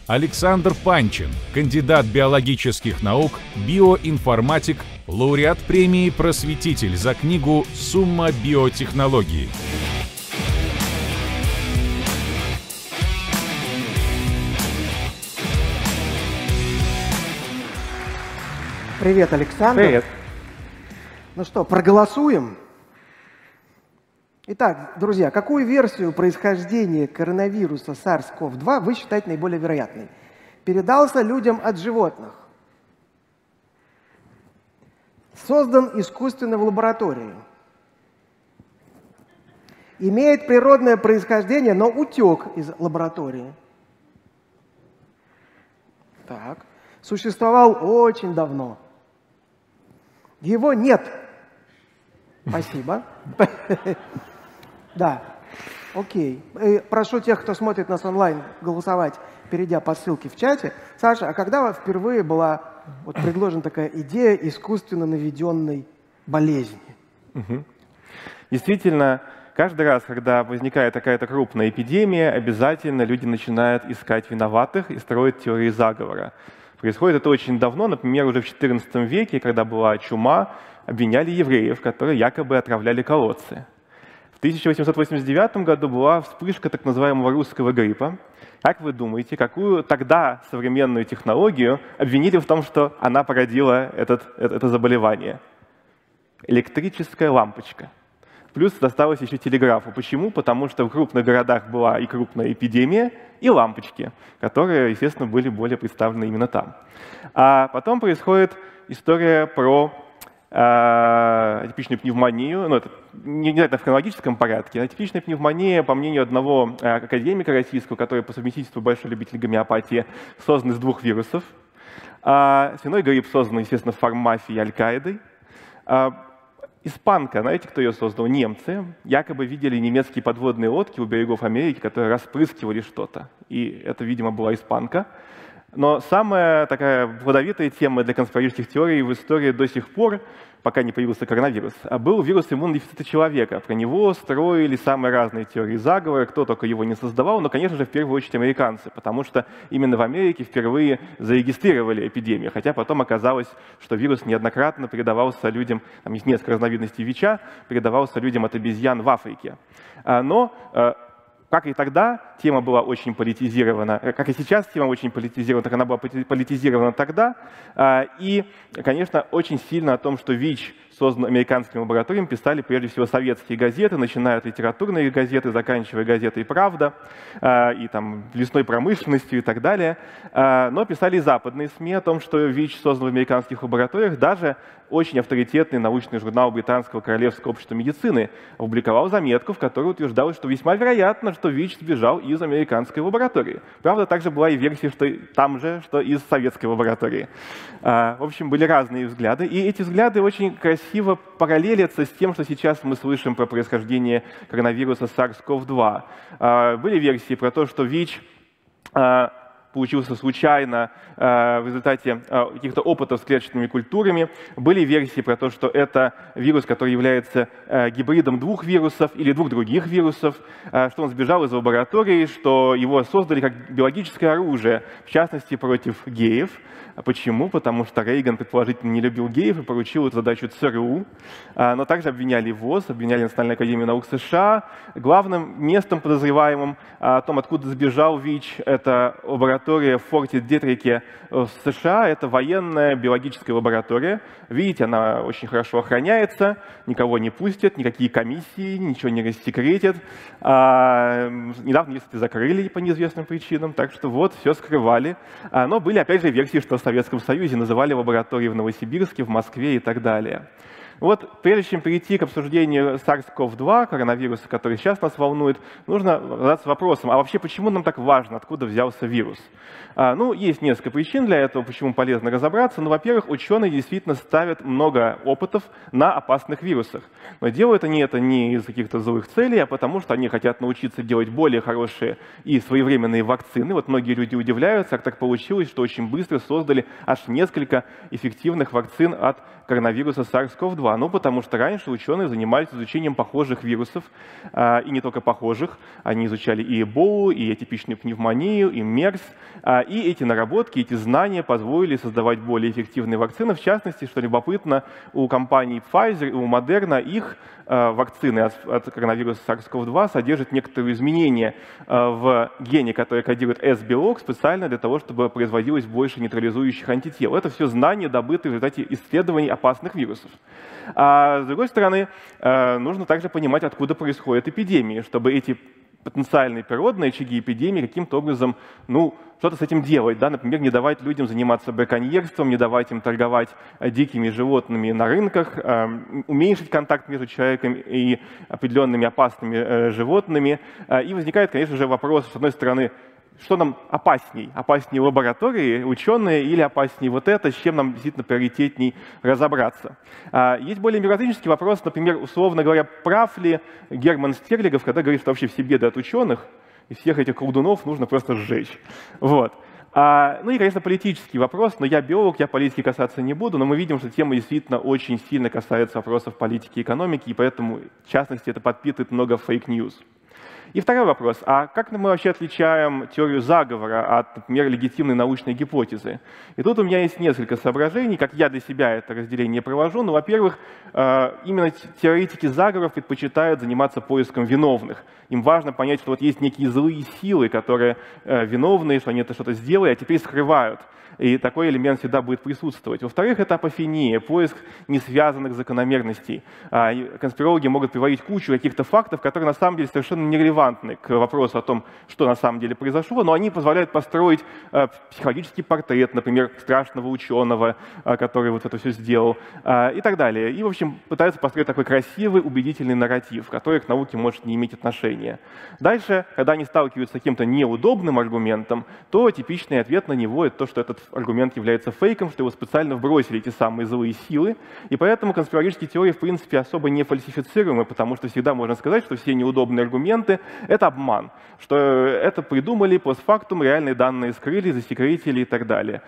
Александр Панчин, кандидат биологических наук, биоинформатик, лауреат премии «Просветитель» за книгу «Сумма биотехнологии». Привет, Александр. Привет. Ну что, проголосуем? Итак, друзья, какую версию происхождения коронавируса SARS-CoV-2 вы считаете наиболее вероятной? Передался людям от животных? Создан искусственно в лаборатории? Имеет природное происхождение, но утек из лаборатории? Так. Существовал очень давно? Его нет. Спасибо. Да. Окей. Прошу тех, кто смотрит нас онлайн, голосовать, перейдя по ссылке в чате. Саша, а когда впервые была предложена такая идея искусственно наведенной болезни? Действительно, каждый раз, когда возникает какая-то крупная эпидемия, обязательно люди начинают искать виноватых и строить теории заговора. Происходит это очень давно, например, уже в XIV веке, когда была чума, обвиняли евреев, которые якобы отравляли колодцы. В 1889 году была вспышка так называемого русского гриппа. Как вы думаете, какую тогда современную технологию обвинили в том, что она породила это заболевание? Электрическая лампочка. Плюс досталось еще телеграфу. Почему? Потому что в крупных городах была и крупная эпидемия, и лампочки, которые, естественно, были более представлены именно там. А потом происходит история про атипичную пневмонию. Ну, это не обязательно в хронологическом порядке. Атипичная пневмония, по мнению одного академика российского, который по совместительству большой любитель гомеопатии, создан из двух вирусов. Свиной грипп создан, естественно, фармафией и Аль-Каидой. Испанка, знаете, кто ее создал? Немцы. Якобы видели немецкие подводные лодки у берегов Америки, которые распрыскивали что-то. И это, видимо, была испанка. Но самая такая плодовитая тема для конспирологических теорий в истории до сих пор, пока не появился коронавирус, был вирус иммунодефицита человека. Про него строили самые разные теории заговора, кто только его не создавал, но, конечно же, в первую очередь американцы, потому что именно в Америке впервые зарегистрировали эпидемию, хотя потом оказалось, что вирус неоднократно передавался людям, там есть несколько разновидностей ВИЧа, передавался людям от обезьян в Африке. Но как и тогда, тема была очень политизирована, как и сейчас тема очень политизирована, так она была политизирована тогда. И, конечно, очень сильно о том, что ВИЧ создан американскими лабораториями, писали прежде всего советские газеты, начиная от литературной газеты, заканчивая газетой «Правда», и там лесной промышленностью и так далее. Но писали и западные СМИ о том, что ВИЧ создан в американских лабораториях. Даже очень авторитетный научный журнал Британского королевского общества медицины опубликовал заметку, в которой утверждалось, что весьма вероятно, что ВИЧ сбежал из американской лаборатории. Правда, также была и версия, что там же, что из советской лаборатории. В общем, были разные взгляды. И эти взгляды очень красиво параллелятся с тем, что сейчас мы слышим про происхождение коронавируса SARS-CoV-2. Были версии про то, что ВИЧ получился случайно в результате каких-то опытов с клеточными культурами. Были версии про то, что это вирус, который является гибридом двух вирусов или двух других вирусов, что он сбежал из лаборатории, что его создали как биологическое оружие, в частности, против геев. Почему? Потому что Рейган, предположительно, не любил геев и поручил эту задачу ЦРУ. Но также обвиняли ВОЗ, обвиняли Национальную академию наук США. Главным местом подозреваемым о том, откуда сбежал ВИЧ, это лаборатория в Форте Детрике в США. Это военная биологическая лаборатория. Видите, она очень хорошо охраняется, никого не пустят, никакие комиссии, ничего не рассекретят. Недавно ее, кстати, закрыли по неизвестным причинам, так что вот, все скрывали. Но были, опять же, версии, что в Советском Союзе называли лаборатории в Новосибирске, в Москве и так далее. Вот прежде чем перейти к обсуждению SARS-CoV-2, коронавируса, который сейчас нас волнует, нужно задаться вопросом, а вообще почему нам так важно, откуда взялся вирус? Ну, есть несколько причин для этого, почему полезно разобраться. Ну, во-первых, ученые действительно ставят много опытов на опасных вирусах. Но делают они это не из каких-то злых целей, а потому что они хотят научиться делать более хорошие и своевременные вакцины. Вот многие люди удивляются, как так получилось, что очень быстро создали аж несколько эффективных вакцин от коронавируса SARS-CoV-2. SARS-CoV-2? Ну, потому что раньше ученые занимались изучением похожих вирусов, и не только похожих. Они изучали и Эболу, и атипичную пневмонию, и МЕРС. И эти наработки, эти знания позволили создавать более эффективные вакцины. В частности, что любопытно, у компаний Pfizer и у Moderna их вакцины от коронавируса SARS-CoV-2 содержат некоторые изменения в гене, который кодирует S-белок, специально для того, чтобы производилось больше нейтрализующих антител. Это все знания, добытые в результате исследований опасных вирусов. А с другой стороны, нужно также понимать, откуда происходят эпидемии, чтобы эти потенциальные природные очаги эпидемии каким-то образом, что-то с этим делать, да? Например, не давать людям заниматься браконьерством, не давать им торговать дикими животными на рынках, уменьшить контакт между человеком и определенными опасными животными. И возникает, конечно же, вопрос, с одной стороны, что нам опасней? Опаснее лаборатории, ученые или опаснее вот это, с чем нам действительно приоритетней разобраться? Есть более миротворческий вопрос, например, условно говоря, прав ли Герман Стерлигов, когда говорит, что вообще все беды от ученых, и всех этих колдунов нужно просто сжечь. Вот. И, конечно, политический вопрос, но я биолог, я политики касаться не буду, но мы видим, что тема действительно очень сильно касается вопросов политики и экономики, и поэтому, в частности, это подпитывает много фейк-ньюс. И второй вопрос. А как мы вообще отличаем теорию заговора от, например, легитимной научной гипотезы? И тут у меня есть несколько соображений, как я для себя это разделение провожу. Ну, во-первых, именно теоретики заговоров предпочитают заниматься поиском виновных. Им важно понять, что вот есть некие злые силы, которые виновны, что они это что-то сделали, а теперь скрывают. И такой элемент всегда будет присутствовать. Во-вторых, это апофения, поиск несвязанных закономерностей. Конспирологи могут приводить кучу каких-то фактов, которые на самом деле совершенно нерелевантны к вопросу о том, что на самом деле произошло, но они позволяют построить психологический портрет, например, страшного ученого, который вот это все сделал, и так далее. И, в общем, пытаются построить такой красивый, убедительный нарратив, который к науке может не иметь отношения. Дальше, когда они сталкиваются с каким-то неудобным аргументом, то типичный ответ на него — это то, что этот аргумент является фейком, что его специально вбросили эти самые злые силы, и поэтому конспирологические теории, в принципе, особо не фальсифицируемы, потому что всегда можно сказать, что все неудобные аргументы — это обман, что это придумали постфактум, реальные данные скрыли, засекретили и так далее.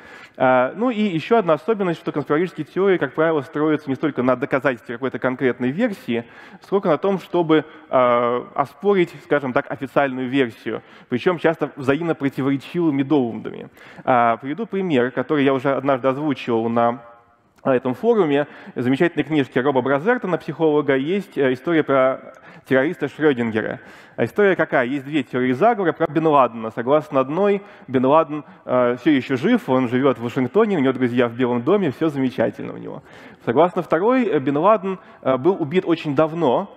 Ну и еще одна особенность, что конспирологические теории, как правило, строятся не столько на доказательстве какой-то конкретной версии, сколько на том, чтобы оспорить, скажем так, официальную версию, причем часто взаимно противоречивыми доводами. Приведу пример, который я уже однажды озвучивал на этом форуме. В замечательной книжке Роба Бразертона, психолога, есть история про террориста Шрёдингера. А история какая? Есть две теории заговора про Бен Ладена. Согласно одной, Бен Ладен все еще жив, он живет в Вашингтоне, у него друзья в Белом доме, все замечательно у него. Согласно второй, Бен Ладен был убит очень давно,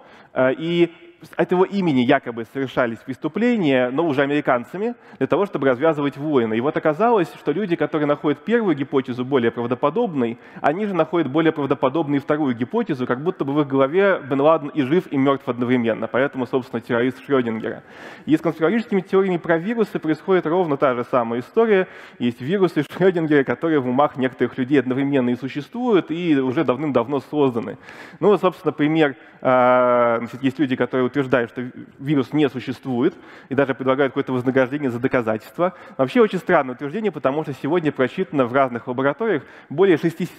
и от его имени якобы совершались преступления, но уже американцами, для того, чтобы развязывать войны. И вот оказалось, что люди, которые находят первую гипотезу более правдоподобной, они же находят более правдоподобной вторую гипотезу, как будто бы в их голове Бен Ладен и жив, и мертв одновременно. Поэтому, собственно, террорист Шрёдингера. И с конспирологическими теориями про вирусы происходит ровно та же самая история. Есть вирусы Шрёдингера, которые в умах некоторых людей одновременно и существуют, и уже давным-давно созданы. Ну, вот, собственно, пример. Есть люди, которые утверждают, что вирус не существует, и даже предлагают какое-то вознаграждение за доказательство. Вообще очень странное утверждение, потому что сегодня просчитано в разных лабораториях более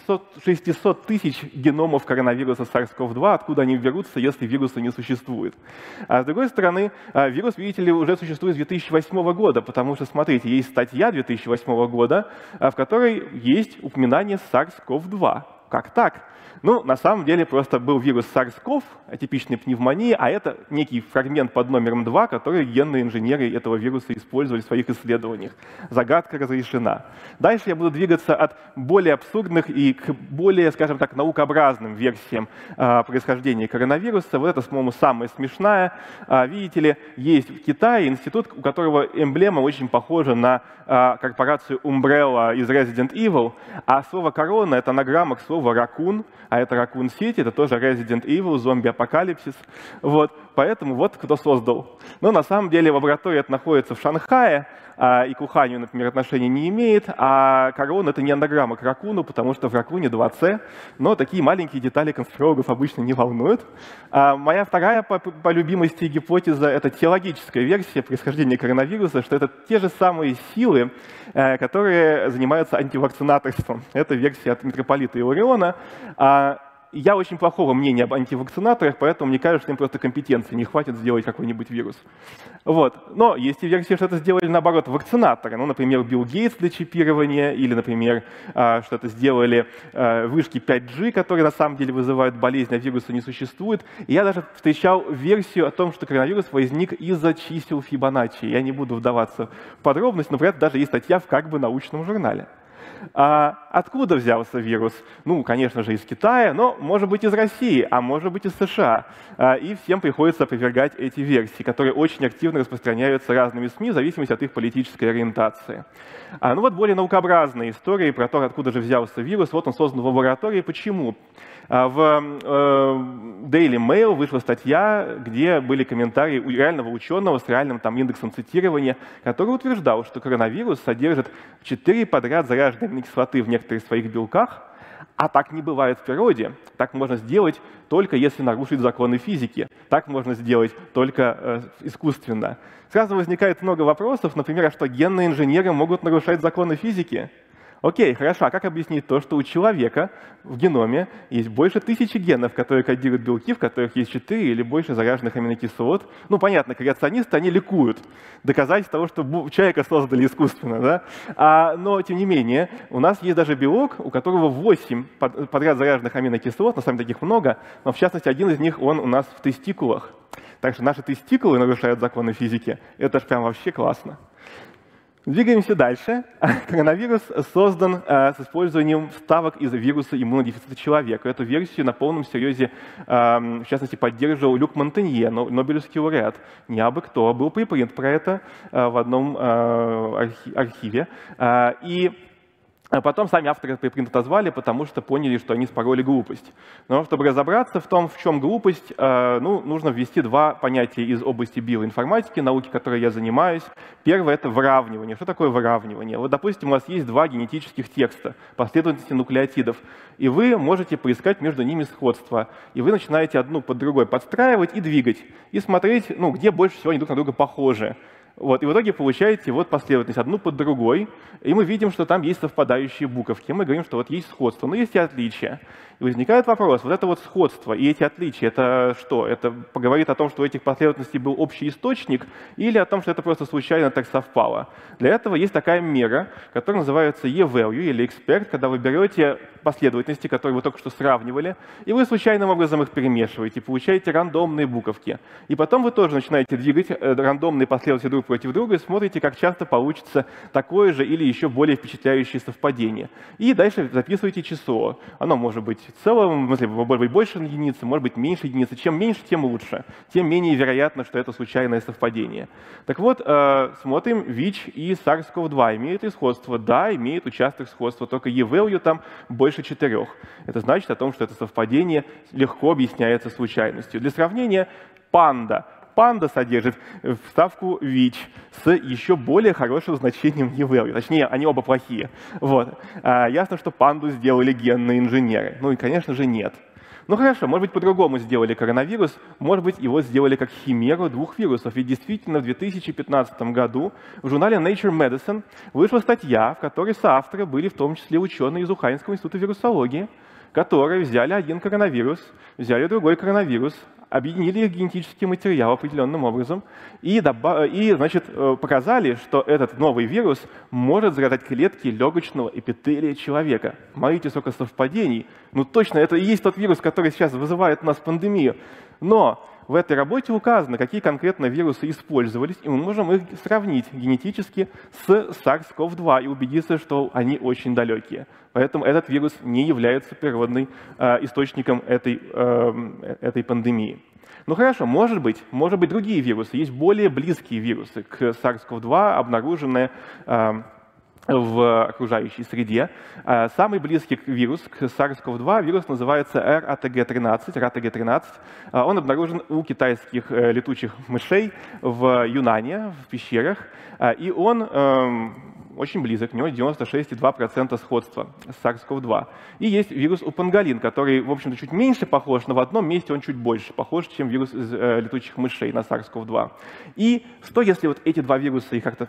600 тысяч геномов коронавируса SARS-CoV-2, откуда они берутся, если вируса не существует. А с другой стороны, вирус, видите ли, уже существует с 2008 года, потому что, смотрите, есть статья 2008 года, в которой есть упоминание SARS-CoV-2. Как так? Ну, на самом деле, просто был вирус SARS-CoV, атипичная пневмония, а это некий фрагмент под номером 2, который генные инженеры этого вируса использовали в своих исследованиях. Загадка разрешена. Дальше я буду двигаться от более абсурдных и к более, скажем так, наукообразным версиям происхождения коронавируса. Вот это, по-моему, самая смешная. Видите ли, есть в Китае институт, у которого эмблема очень похожа на корпорацию Umbrella из Resident Evil, а слово «корона» — это анаграмма к слову «ракун», а это Raccoon City, это тоже Resident Evil, зомби-апокалипсис. Вот. Поэтому вот кто создал. Но на самом деле лаборатория это находится в Шанхае, и к Уханью, например, отношения не имеет, а корона — это не анаграмма к ракуну, потому что в ракуне 2C, но такие маленькие детали конспирологов обычно не волнуют. Моя вторая по любимости гипотеза — это теологическая версия происхождения коронавируса, что это те же самые силы, которые занимаются антивакцинаторством. Это версия от митрополита Илариона. я очень плохого мнения об антивакцинаторах, поэтому мне кажется, что им просто компетенции не хватит сделать какой-нибудь вирус. Вот. Но есть и версии, что это сделали, наоборот, вакцинаторы. Ну, например, Билл Гейтс для чипирования, или, например, что это сделали вышки 5G, которые на самом деле вызывают болезнь, а вируса не существует. И я даже встречал версию о том, что коронавирус возник из-за чисел Фибоначчи. Я не буду вдаваться в подробности, но, например, даже есть статья в как бы научном журнале. Откуда взялся вирус? Ну, конечно же, из Китая, но может быть из России, а может быть из США. И всем приходится опровергать эти версии, которые очень активно распространяются разными СМИ в зависимости от их политической ориентации. Ну вот более наукообразные истории про то, откуда же взялся вирус. Вот он создан в лаборатории. Почему? В Daily Mail вышла статья, где были комментарии у реального ученого с реальным там индексом цитирования, который утверждал, что коронавирус содержит 4 подряд заряженные кислоты в некоторых своих белках, а так не бывает в природе. Так можно сделать только если нарушить законы физики. Так можно сделать только искусственно. Сразу возникает много вопросов, например, а что генные инженеры могут нарушать законы физики? Окей, хорошо, а как объяснить то, что у человека в геноме есть больше 1000 генов, которые кодируют белки, в которых есть 4 или больше заряженных аминокислот? Ну, понятно, креационисты, они ликуют. Доказать того, что человека создали искусственно, да? Но, тем не менее, у нас есть даже белок, у которого 8 подряд заряженных аминокислот, на самом деле таких много, но, в частности, один из них, он у нас в тестикулах. Так что наши тестикулы нарушают законы физики. Это ж прям вообще классно. Двигаемся дальше. Коронавирус создан с использованием вставок из вируса иммунодефицита человека. Эту версию на полном серьезе, в частности, поддерживал Люк Монтанье, нобелевский лауреат. Не абы кто. Был припринт про это в одном архиве. А потом сами авторы припринт отозвали, потому что поняли, что они спороли глупость. Но чтобы разобраться в том, в чем глупость, нужно ввести два понятия из области биоинформатики, науки, которой я занимаюсь. Первое — это выравнивание. Что такое выравнивание? Вот, допустим, у вас есть два генетических текста, последовательности нуклеотидов, и вы можете поискать между ними сходство. И вы начинаете одну под другой подстраивать и двигать, и смотреть, где больше всего они друг на друга похожи. Вот, и в итоге получаете вот последовательность одну под другой, и мы видим, что там есть совпадающие буковки. Мы говорим, что вот есть сходство, но есть и отличия. И возникает вопрос, вот это вот сходство и эти отличия, это что? Это говорит о том, что у этих последовательностей был общий источник, или о том, что это просто случайно так совпало? Для этого есть такая мера, которая называется E-value или expert, когда вы берете последовательности, которые вы только что сравнивали, и вы случайным образом их перемешиваете, получаете рандомные буковки. И потом вы тоже начинаете двигать рандомные последовательности друг против друга и смотрите, как часто получится такое же или еще более впечатляющее совпадение. И дальше записываете число. Оно может быть в целом, может быть больше единицы, может быть меньше единицы. Чем меньше, тем лучше. Тем менее вероятно, что это случайное совпадение. Так вот, смотрим, ВИЧ и SARS-CoV-2 имеют ли сходство? Да, имеют участок сходства, только E-value там больше 4. Это значит о том, что это совпадение легко объясняется случайностью. Для сравнения, панда. Панда содержит вставку ВИЧ с еще более хорошим значением E-value. Точнее, они оба плохие. Вот. Ясно, что панду сделали генные инженеры. Ну и, конечно же, нет. Ну хорошо, может быть, по-другому сделали коронавирус, может быть, его сделали как химеру двух вирусов. Ведь действительно в 2015 году в журнале Nature Medicine вышла статья, в которой соавторы были в том числе ученые из Уханьского института вирусологии, которые взяли один коронавирус, взяли другой коронавирус, объединили их генетический материал определенным образом и показали, что этот новый вирус может заражать клетки легочного эпителия человека. Смотрите, сколько совпадений. Ну точно, это и есть тот вирус, который сейчас вызывает у нас пандемию. Но в этой работе указано, какие конкретно вирусы использовались, и мы можем их сравнить генетически с SARS-CoV-2 и убедиться, что они очень далекие. Поэтому этот вирус не является природным источником этой пандемии. Ну хорошо, может быть другие вирусы. Есть более близкие вирусы к SARS-CoV-2, обнаруженные в окружающей среде. Самый близкий вирус к SARS-CoV-2 вирус называется RATG13. Он обнаружен у китайских летучих мышей в Юнане, в пещерах, и он очень близок, у него 96,2% сходства с SARS-CoV-2. И есть вирус у панголин, который, в общем-то, чуть меньше похож, но в одном месте он чуть больше похож, чем вирус из летучих мышей на SARS-CoV-2. И что, если вот эти два вируса их как-то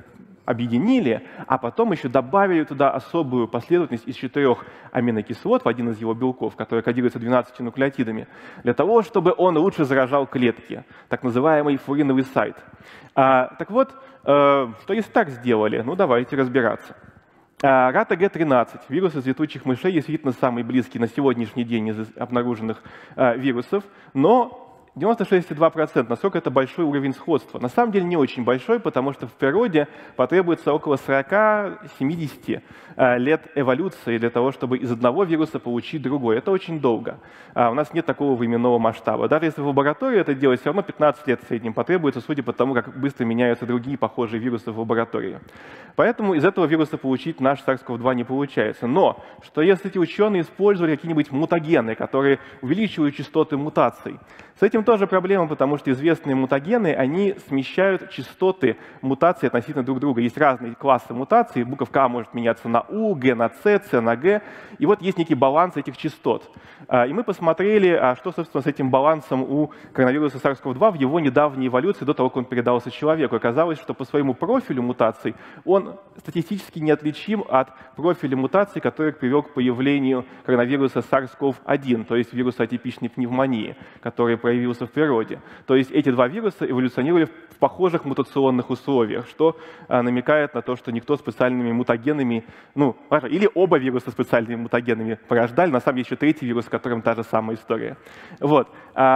объединили, а потом еще добавили туда особую последовательность из 4 аминокислот в один из его белков, который кодируется 12 нуклеотидами, для того, чтобы он лучше заражал клетки, так называемый фуриновый сайт. Так вот, что если так сделали? Ну, давайте разбираться. РАТГ-13, вирус из летучих мышей, действительно самый близкий на сегодняшний день из обнаруженных вирусов, но 96,2%. Насколько это большой уровень сходства? На самом деле не очень большой, потому что в природе потребуется около 40-70 лет эволюции для того, чтобы из одного вируса получить другой. Это очень долго. У нас нет такого временного масштаба. Даже если в лаборатории это делать, все равно 15 лет в среднем потребуется, судя по тому, как быстро меняются другие похожие вирусы в лаборатории. Поэтому из этого вируса получить наш SARS-CoV-2 не получается. Но что если эти ученые использовали какие-нибудь мутагены, которые увеличивают частоты мутаций? С этим тоже проблема, потому что известные мутагены, они смещают частоты мутаций относительно друг друга. Есть разные классы мутаций, буковка А может меняться на У, Г на С, С на Г. И вот есть некий баланс этих частот. И мы посмотрели, что, собственно, с этим балансом у коронавируса SARS-CoV-2 в его недавней эволюции, до того, как он передался человеку. Оказалось, что по своему профилю мутаций он статистически неотличим от профиля мутаций, который привел к появлению коронавируса SARS-CoV-1, то есть вируса атипичной пневмонии, который проявился в природе. То есть эти два вируса эволюционировали в похожих мутационных условиях, что намекает на то, что никто специальными мутагенами, или оба вируса специальными мутагенами порождали, на самом деле еще третий вирус, с которым та же самая история. Вот.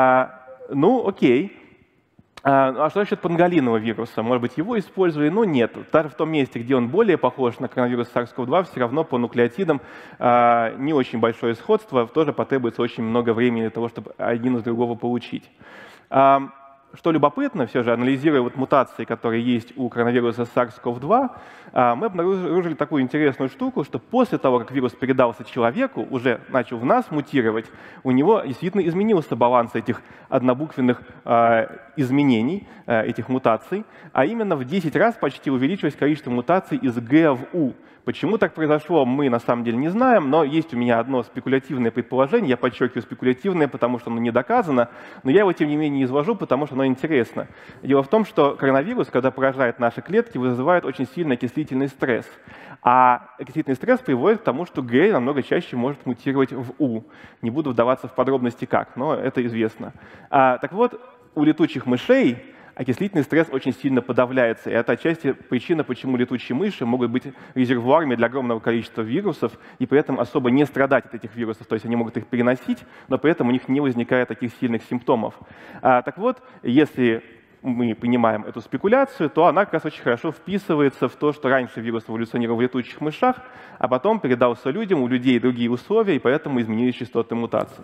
Окей. А что насчет панголинового вируса? Может быть, его использовали? Но нет. Даже в том месте, где он более похож на коронавирус SARS-CoV-2, все равно по нуклеотидам не очень большое сходство, тоже потребуется очень много времени для того, чтобы один из другого получить. Что любопытно, все же, анализируя мутации, которые есть у коронавируса SARS-CoV-2, мы обнаружили такую интересную штуку, что после того, как вирус передался человеку, уже начал в нас мутировать, у него действительно изменился баланс этих однобуквенных изменений, этих мутаций, а именно в 10 раз почти увеличилось количество мутаций из Г в У. Почему так произошло, мы на самом деле не знаем, но есть у меня одно спекулятивное предположение, я подчеркиваю спекулятивное, потому что оно не доказано, но я его тем не менее изложу, потому что оно интересно. Дело в том, что коронавирус, когда поражает наши клетки, вызывает очень сильный окислительный стресс. А окислительный стресс приводит к тому, что Г намного чаще может мутировать в У. Не буду вдаваться в подробности как, но это известно. Так вот, у летучих мышей окислительный стресс очень сильно подавляется. И это отчасти причина, почему летучие мыши могут быть резервуарами для огромного количества вирусов и при этом особо не страдать от этих вирусов. То есть они могут их переносить, но при этом у них не возникает таких сильных симптомов. Так вот, если мы понимаем эту спекуляцию, то она как раз очень хорошо вписывается в то, что раньше вирус эволюционировал в летучих мышах, а потом передался людям, у людей другие условия, и поэтому изменились частоты мутаций.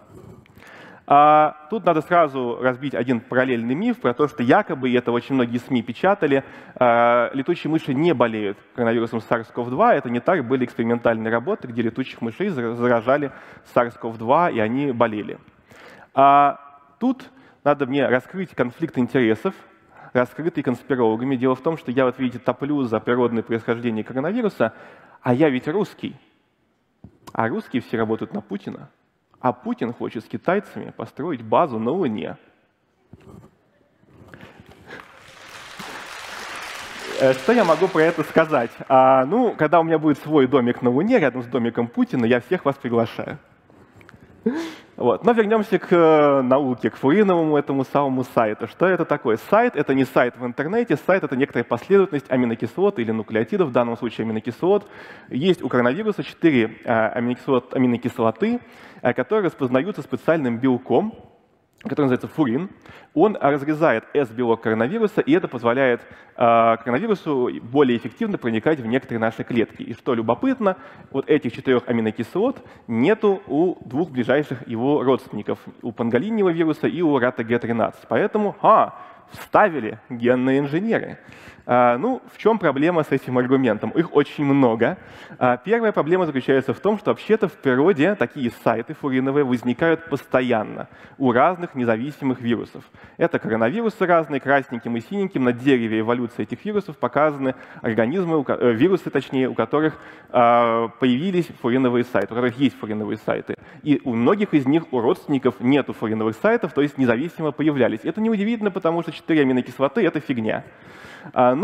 Тут надо сразу разбить один параллельный миф про то, что якобы, и это очень многие СМИ печатали, летучие мыши не болеют коронавирусом SARS-CoV-2. Это не так, были экспериментальные работы, где летучих мышей заражали SARS-CoV-2, и они болели. Тут надо мне раскрыть конфликт интересов, раскрытый конспирологами. Дело в том, что я, видите, топлю за природное происхождение коронавируса, а я ведь русский. А русские все работают на Путина. А Путин хочет с китайцами построить базу на Луне. Что я могу про это сказать? Когда у меня будет свой домик на Луне, рядом с домиком Путина, я всех вас приглашаю. Вот. Но вернемся к науке, к фуриновому этому самому сайту. Что это такое? Сайт — это не сайт в интернете, сайт — это некоторая последовательность аминокислот или нуклеотидов, в данном случае аминокислот. Есть у коронавируса 4 аминокислоты, которые распознаются специальным белком, который называется фурин. Он разрезает S-белок коронавируса, и это позволяет коронавирусу более эффективно проникать в некоторые наши клетки. И что любопытно, вот этих 4 аминокислот нету у 2 ближайших его родственников, у панголинового вируса и у РАТГ-13. Поэтому, вставили генные инженеры. В чем проблема с этим аргументом? Их очень много. Первая проблема заключается в том, что вообще-то в природе такие сайты фуриновые возникают постоянно у разных независимых вирусов. Это коронавирусы разные, красненьким и синеньким. На дереве эволюции этих вирусов показаны организмы, вирусы точнее, у которых появились фуриновые сайты, у которых есть фуриновые сайты. И у многих из них, у родственников, нету фуриновых сайтов, то есть независимо появлялись. Это неудивительно, потому что 4 аминокислоты — это фигня. Но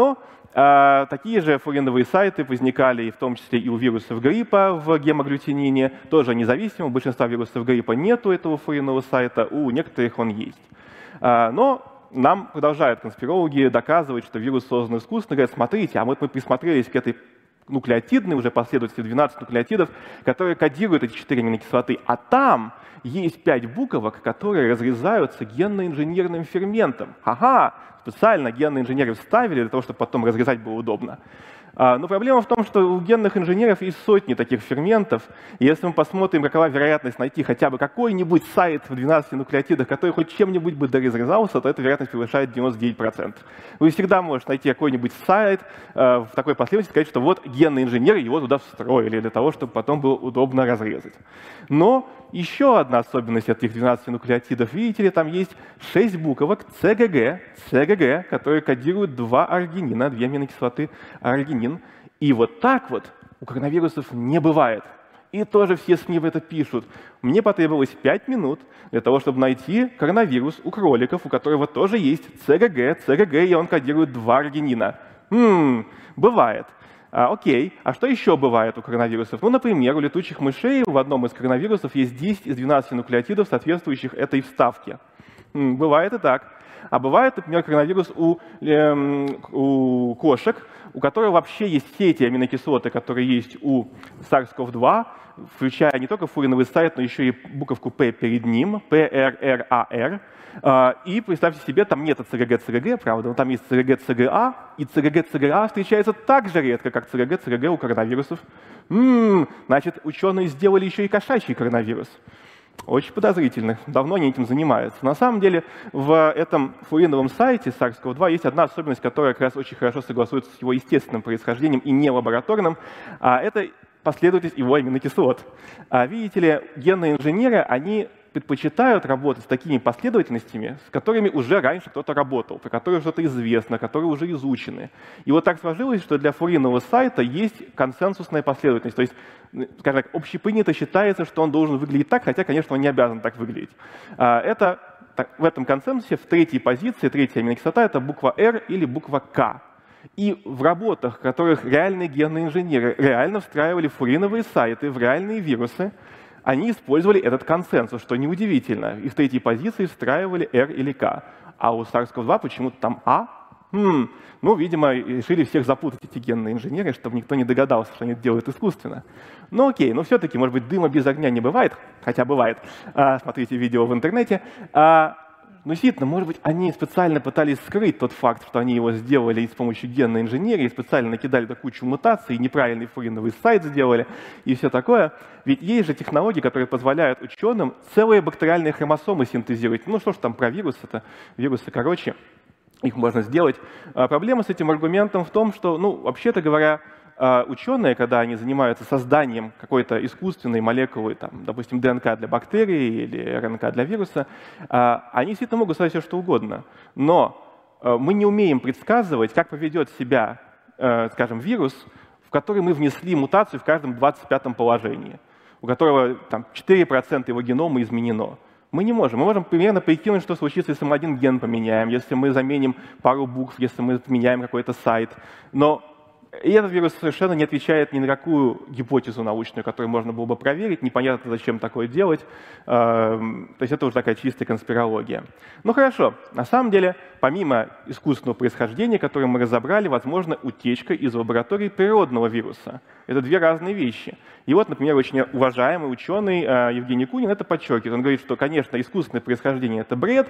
Такие же фуриновые сайты возникали в том числе и у вирусов гриппа в гемагглютинине, тоже независимо. У большинства вирусов гриппа нету этого фуринового сайта, у некоторых он есть. Но нам продолжают конспирологи доказывать, что вирус создан искусственно. Говорят, смотрите, а вот мы присмотрелись к этой нуклеотидной уже последовательности 12 нуклеотидов, которые кодируют эти 4 аминокислоты, а там есть 5 буквок, которые разрезаются генно-инженерным ферментом. Ага, специально генные инженеры вставили для того, чтобы потом разрезать было удобно. Но проблема в том, что у генных инженеров есть сотни таких ферментов, и если мы посмотрим, какова вероятность найти хотя бы какой-нибудь сайт в 12 нуклеотидах, который хоть чем-нибудь бы доразрезался, то эта вероятность превышает 99%. Вы всегда можете найти какой-нибудь сайт в такой последовательности, сказать, что вот генные инженеры его туда встроили для того, чтобы потом было удобно разрезать. Но еще одна особенность этих 12 нуклеотидов, видите ли, там есть 6 буквок ЦГГ, которые кодируют 2 аргинина, 2 аминокислоты аргинин. И вот так вот у коронавирусов не бывает. И тоже все СМИ в это пишут. Мне потребовалось 5 минут для того, чтобы найти коронавирус у кроликов, у которого тоже есть ЦГГ, и он кодирует 2 аргинина. Бывает. Окей, а что еще бывает у коронавирусов? Ну, например, у летучих мышей в одном из коронавирусов есть 10 из 12 нуклеотидов, соответствующих этой вставке. Бывает и так. А бывает, например, коронавирус у кошек, у которых вообще есть все эти аминокислоты, которые есть у SARS-CoV-2, включая не только фуриновый сайт, но еще и буковку P перед ним, PRRAR. И представьте себе, там нет ЦГГ, правда, но там есть ЦГГ-ЦГА, и ЦГГ-ЦГА встречается так же редко, как ЦГГ-ЦГ у коронавирусов. Значит, ученые сделали еще и кошачий коронавирус. Очень подозрительно. Давно они этим занимаются. На самом деле в этом фуриновом сайте SARS-CoV-2 есть одна особенность, которая как раз очень хорошо согласуется с его естественным происхождением и не лабораторным. Это последовательность его аминокислот. Видите ли, генные инженеры, они предпочитают работать с такими последовательностями, с которыми уже раньше кто-то работал, про которые что-то известно, которые уже изучены. И вот так сложилось, что для фуринового сайта есть консенсусная последовательность. То есть, скажем так, общепринято считается, что он должен выглядеть так, хотя, конечно, он не обязан так выглядеть. В этом консенсусе в третьей позиции, третья аминокислота — это буква R или буква К. И в работах, в которых реальные генные инженеры реально встраивали фуриновые сайты в реальные вирусы, они использовали этот консенсус, что неудивительно. И в третьей позиции встраивали R или K. А у SARS-CoV-2 почему-то там А. Ну, видимо, решили всех запутать эти генные инженеры, чтобы никто не догадался, что они это делают искусственно. Ну окей, но все-таки, может быть, дыма без огня не бывает, хотя бывает. Смотрите видео в интернете. Но действительно, может быть, они специально пытались скрыть тот факт, что они его сделали с помощью генной инженерии, специально накидали кучу мутаций, неправильный фуриновый сайт сделали и все такое. Ведь есть же технологии, которые позволяют ученым целые бактериальные хромосомы синтезировать. Ну что ж там про вирусы-то? Вирусы короче, их можно сделать. Проблема с этим аргументом в том, что, ну, вообще-то говоря, ученые, когда они занимаются созданием какой-то искусственной молекулы, там, допустим, ДНК для бактерии или РНК для вируса, они действительно могут создать все, что угодно. Но мы не умеем предсказывать, как поведет себя, скажем, вирус, в который мы внесли мутацию в каждом 25-м положении, у которого там, 4% его генома изменено. Мы не можем. Мы можем примерно прикинуть, что случится, если мы один ген поменяем, если мы заменим пару букв, если мы поменяем какой-то сайт. Но и этот вирус совершенно не отвечает ни на какую гипотезу научную, которую можно было бы проверить. Непонятно, зачем такое делать. То есть это уже такая чистая конспирология. Ну хорошо, на самом деле, помимо искусственного происхождения, которое мы разобрали, возможно утечка из лаборатории природного вируса. Это две разные вещи. И вот, например, очень уважаемый ученый Евгений Кунин это подчеркивает. Он говорит, что, конечно, искусственное происхождение — это бред,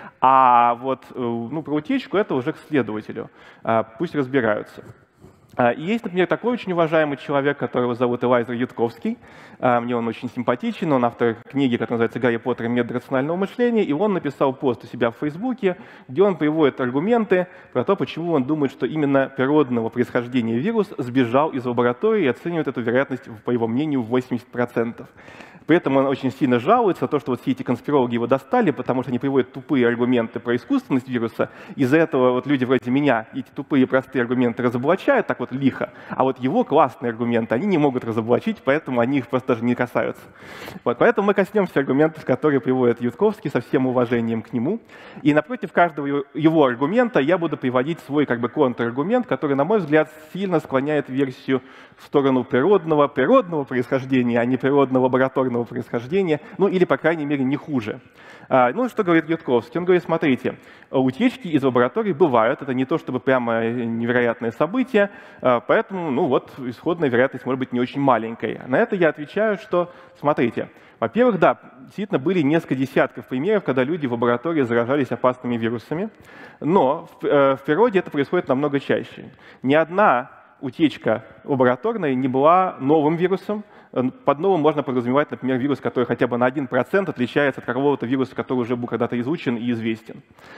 а вот про утечку — это уже к следователю. Пусть разбираются. Есть, например, такой очень уважаемый человек, которого зовут Элайзер Ютковский. Мне он очень симпатичен, он автор книги, которая называется «Гарри Поттер. Метод рационального мышления», и он написал пост у себя в Фейсбуке, где он приводит аргументы про то, почему он думает, что именно природного происхождения вирус сбежал из лаборатории и оценивает эту вероятность, по его мнению, в 80%. При этом он очень сильно жалуется на то, что вот все эти конспирологи его достали, потому что они приводят тупые аргументы про искусственность вируса. Из-за этого вот люди вроде меня эти тупые простые аргументы разоблачают, так вот вот лихо. А вот его классные аргументы они не могут разоблачить, поэтому они их просто даже не касаются. Вот, поэтому мы коснемся аргументов, которые приводит Ютковский, со всем уважением к нему. И напротив каждого его аргумента я буду приводить свой как бы контраргумент, который, на мой взгляд, сильно склоняет версию в сторону природного происхождения, а не природного лабораторного происхождения, ну или, по крайней мере, не хуже. Ну, что говорит Ютковский? Он говорит, смотрите, утечки из лабораторий бывают, это не то чтобы прямо невероятное событие, поэтому, ну вот, исходная вероятность может быть не очень маленькая. На это я отвечаю, что, смотрите, во-первых, да, действительно были несколько десятков примеров, когда люди в лаборатории заражались опасными вирусами, но в природе это происходит намного чаще. Ни одна утечка лабораторная не была новым вирусом. Под новым можно подразумевать, например, вирус, который хотя бы на 1% отличается от какого-то вируса, который уже был когда-то изучен и известен.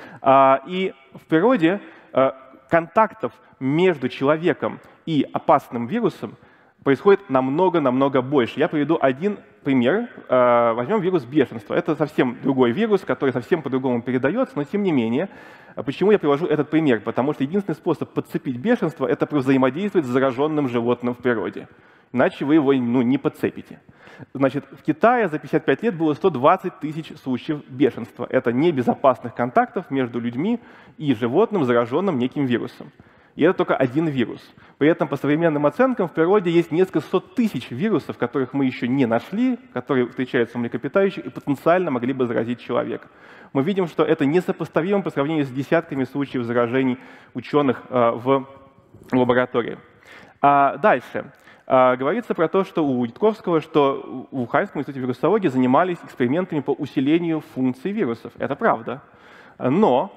И в природе контактов между человеком и опасным вирусом происходит намного-намного больше. Я приведу один пример. Возьмем вирус бешенства. Это совсем другой вирус, который совсем по-другому передается, но тем не менее. Почему я привожу этот пример? Потому что единственный способ подцепить бешенство – это взаимодействовать с зараженным животным в природе. Иначе вы его не подцепите. Значит, в Китае за 55 лет было 120 тысяч случаев бешенства. Это небезопасных контактов между людьми и животным, зараженным неким вирусом. И это только один вирус. При этом, по современным оценкам, в природе есть несколько сот тысяч вирусов, которых мы еще не нашли, которые встречаются у млекопитающих и потенциально могли бы заразить человека. Мы видим, что это несопоставимо по сравнению с десятками случаев заражений ученых в лаборатории. Дальше. Говорится про то, что у Ютковского, что в Уханьском институте вирусологии занимались экспериментами по усилению функций вирусов. Это правда. Но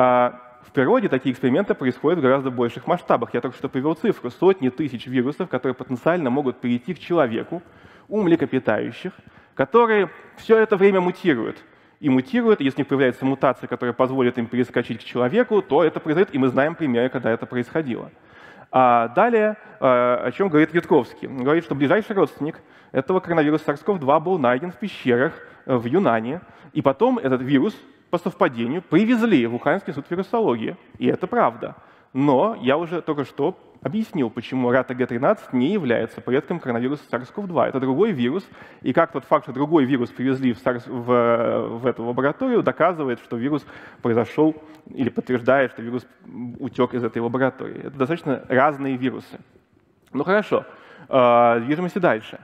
в природе такие эксперименты происходят в гораздо больших масштабах. Я только что привел цифру. Сотни тысяч вирусов, которые потенциально могут перейти к человеку, у млекопитающих, которые все это время мутируют. И мутируют, если у них появляется мутация, которая позволит им перескочить к человеку, то это произойдет, и мы знаем примеры, когда это происходило. Далее, о чем говорит Ютковский. Он говорит, что ближайший родственник этого коронавируса SARS-CoV-2 был найден в пещерах в Юнане, и потом этот вирус по совпадению привезли в Уханьский институт вирусологии. И это правда. Но я уже только что объяснил, почему РАТГ-13 не является предком коронавируса SARS-CoV-2. Это другой вирус, и как тот факт, что другой вирус привезли в эту лабораторию, доказывает, что вирус произошел, или подтверждает, что вирус утек из этой лаборатории. Это достаточно разные вирусы. Ну хорошо, движемся дальше.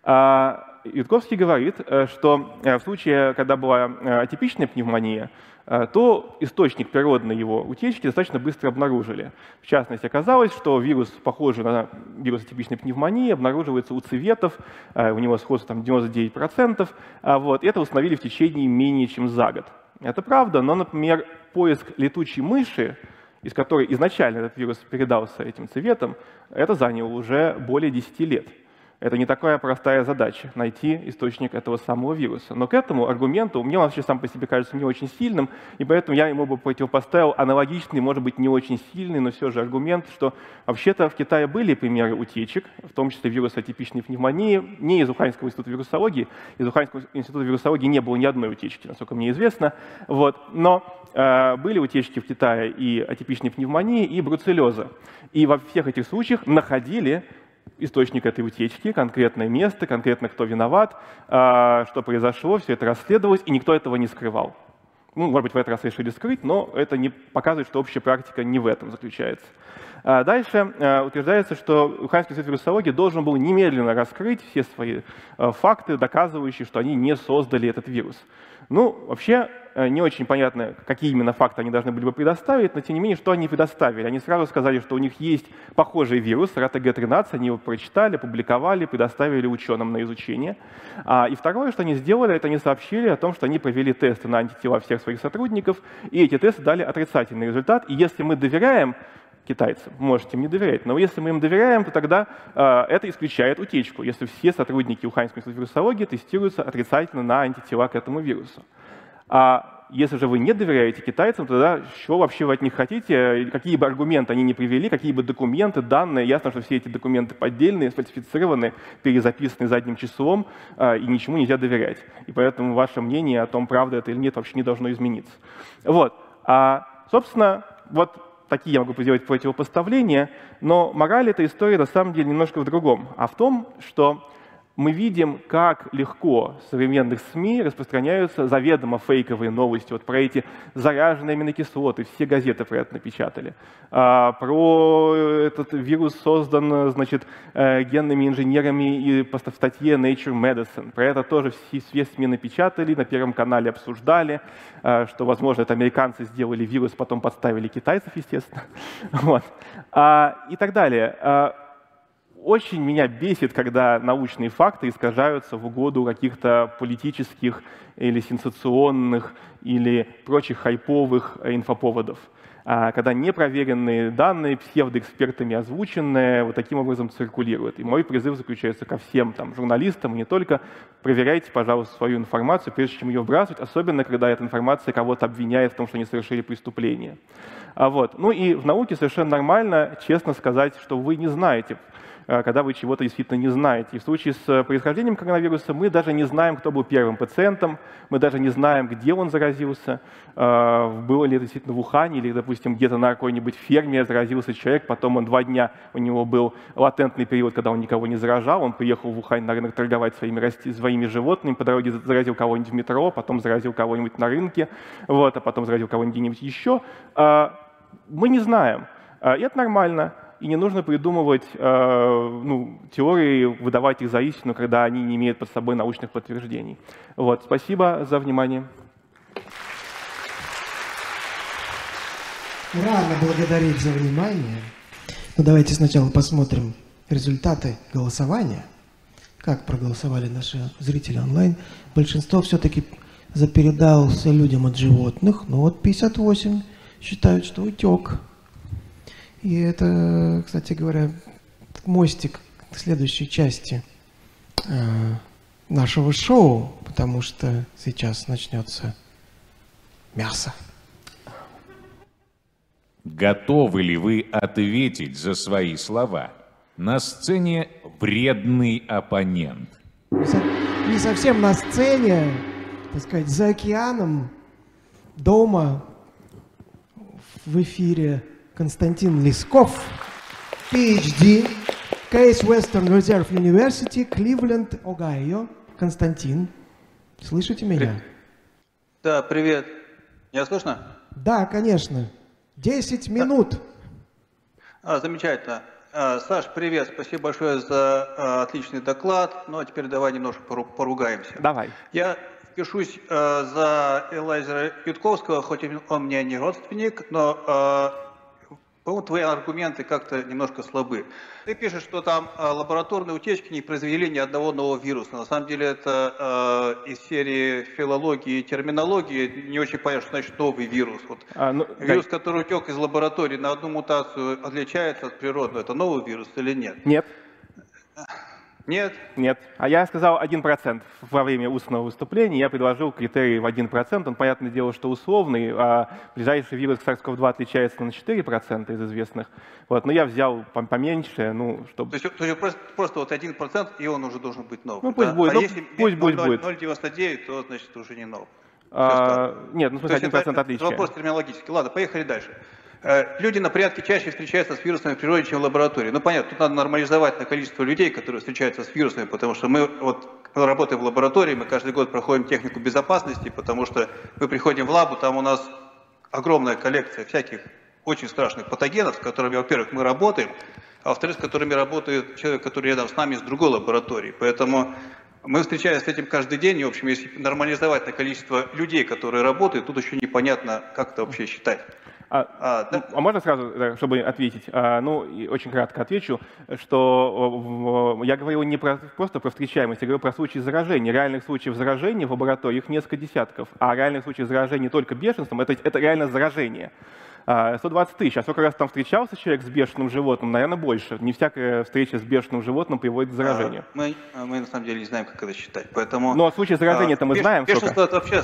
Ютковский говорит, что в случае, когда была атипичная пневмония, то источник природной его утечки достаточно быстро обнаружили. В частности, оказалось, что вирус, похожий на вирус атипичной пневмонии, обнаруживается у цветов, у него сходство там 99%, и это установили в течение менее чем за год. Это правда, но, например, поиск летучей мыши, из которой изначально этот вирус передался этим цветам, это заняло уже более 10 лет. Это не такая простая задача — найти источник этого самого вируса. Но к этому аргументу мне он вообще сам по себе кажется не очень сильным, и поэтому я ему бы противопоставил аналогичный, может быть, не очень сильный, но все же аргумент, что вообще-то в Китае были примеры утечек, в том числе вируса атипичной пневмонии, не из Уханьского института вирусологии. Из Уханьского института вирусологии не было ни одной утечки, насколько мне известно. Но были утечки в Китае и атипичной пневмонии, и бруцеллеза. И во всех этих случаях находили источник этой утечки, конкретное место, конкретно кто виноват, что произошло, все это расследовалось, и никто этого не скрывал. Ну, может быть, в этот раз решили скрыть, но это не показывает, что общая практика не в этом заключается. Дальше утверждается, что Уханьский институт вирусологии должен был немедленно раскрыть все свои факты, доказывающие, что они не создали этот вирус. Ну, вообще, не очень понятно, какие именно факты они должны были бы предоставить, но тем не менее, что они предоставили. Они сразу сказали, что у них есть похожий вирус, РАТГ-13, они его прочитали, опубликовали, предоставили ученым на изучение. И второе, что они сделали, это они сообщили о том, что они провели тесты на антитела всех своих сотрудников, и эти тесты дали отрицательный результат. И если мы доверяем китайцам, можете им не доверять, но если мы им доверяем, то тогда это исключает утечку, если все сотрудники Уханьского института вирусологии тестируются отрицательно на антитела к этому вирусу. А если же вы не доверяете китайцам, тогда что вообще вы от них хотите? Какие бы аргументы они ни привели, какие бы документы, данные, ясно, что все эти документы поддельные, сфальсифицированы, перезаписаны задним числом, и ничему нельзя доверять. И поэтому ваше мнение о том, правда это или нет, вообще не должно измениться. Собственно, такие я могу сделать противопоставления, но мораль этой истории на самом деле немножко в другом, а в том, что мы видим, как легко в современных СМИ распространяются заведомо фейковые новости. Вот про эти заряженные аминокислоты, все газеты про это напечатали. Про этот вирус создан, значит, генными инженерами и в статье Nature Medicine. Про это тоже все СМИ напечатали, на Первом канале обсуждали, что, возможно, это американцы сделали вирус, потом подставили китайцев, естественно. Вот. И так далее. Очень меня бесит, когда научные факты искажаются в угоду каких-то политических или сенсационных или прочих хайповых инфоповодов. Когда непроверенные данные, псевдоэкспертами озвученные, вот таким образом циркулируют. И мой призыв заключается ко всем журналистам, и не только, проверяйте, пожалуйста, свою информацию, прежде чем ее вбрасывать, особенно когда эта информация кого-то обвиняет в том, что они совершили преступление. Ну и в науке совершенно нормально честно сказать, что вы не знаете, когда вы чего-то действительно не знаете. И в случае с происхождением коронавируса мы даже не знаем, кто был первым пациентом, мы даже не знаем, где он заразился, было ли это действительно в Ухане или, допустим, где-то на какой-нибудь ферме заразился человек, потом он 2 дня, у него был латентный период, когда он никого не заражал, он приехал в Ухань на рынок торговать своими животными, по дороге заразил кого-нибудь в метро, потом заразил кого-нибудь на рынке, а потом заразил кого-нибудь где-нибудь еще. Мы не знаем, и это нормально. И не нужно придумывать теории, выдавать их за истину, когда они не имеют под собой научных подтверждений. Спасибо за внимание. Рано благодарить за внимание. Но давайте сначала посмотрим результаты голосования. Как проголосовали наши зрители онлайн. Большинство все-таки запередался людям от животных. Но 58 считают, что утек. И это, кстати говоря, мостик к следующей части нашего шоу, потому что сейчас начнется мясо. Готовы ли вы ответить за свои слова? На сцене вредный оппонент. Не совсем на сцене, так сказать, за океаном, дома, в эфире. Константин Лисков, PhD, Case Western Reserve University, Кливленд, Огайо. Константин, слышите меня? Да, привет. Меня слышно? Да, конечно. 10 минут. Замечательно. Саш, привет. Спасибо большое за отличный доклад. Ну, а теперь давай немножко поругаемся. Давай. Я впишусь за Элайзера Ютковского, хоть он мне не родственник, но... По-моему, твои аргументы как-то немножко слабы. Ты пишешь, что там лабораторные утечки не произвели ни одного нового вируса. На самом деле это из серии филологии и терминологии. Не очень понятно, что значит новый вирус. Вирус, который утек из лаборатории на одну мутацию, отличается от природного. Это новый вирус или нет? Нет. Нет? Нет. А я сказал 1% во время устного выступления. Я предложил критерий в 1%. Он, понятное дело, что условный. А ближайший вирус SARS-CoV-2 отличается на 4% из известных. Но я взял поменьше, чтобы... То есть просто 1%, и он уже должен быть новый. Ну, пусть будет. А если пусть будет. 0,99, то, значит, уже не новый. Нет, в смысле 1% отличия. Это вопрос терминологический. Ладно, поехали дальше. Люди на порядке чаще встречаются с вирусами в природе, чем в лаборатории. Ну, понятно, тут надо нормализовать на количество людей, которые встречаются с вирусами, потому что мы работаем в лаборатории, мы каждый год проходим технику безопасности, потому что мы приходим в лабу, там у нас огромная коллекция всяких очень страшных патогенов, с которыми, во-первых, мы работаем, а во-вторых, с которыми работает человек, который рядом с нами из другой лаборатории. Поэтому мы встречаемся с этим каждый день, и, в общем, если нормализовать на количество людей, которые работают, тут еще непонятно, как это вообще считать. Можно сразу, чтобы ответить? Очень кратко отвечу, что я говорил не просто про встречаемость, я говорил про случаи заражения. Реальных случаев заражения в лаборатории их несколько десятков, а реальных случаев заражения только бешенством – это реально заражение. 120 тысяч. А сколько раз там встречался человек с бешеным животным? Наверное, больше. Не всякая встреча с бешеным животным приводит к заражению. Мы на самом деле не знаем, как это считать. Поэтому, но случай заражения-то мы знаем. Бешенство – это вообще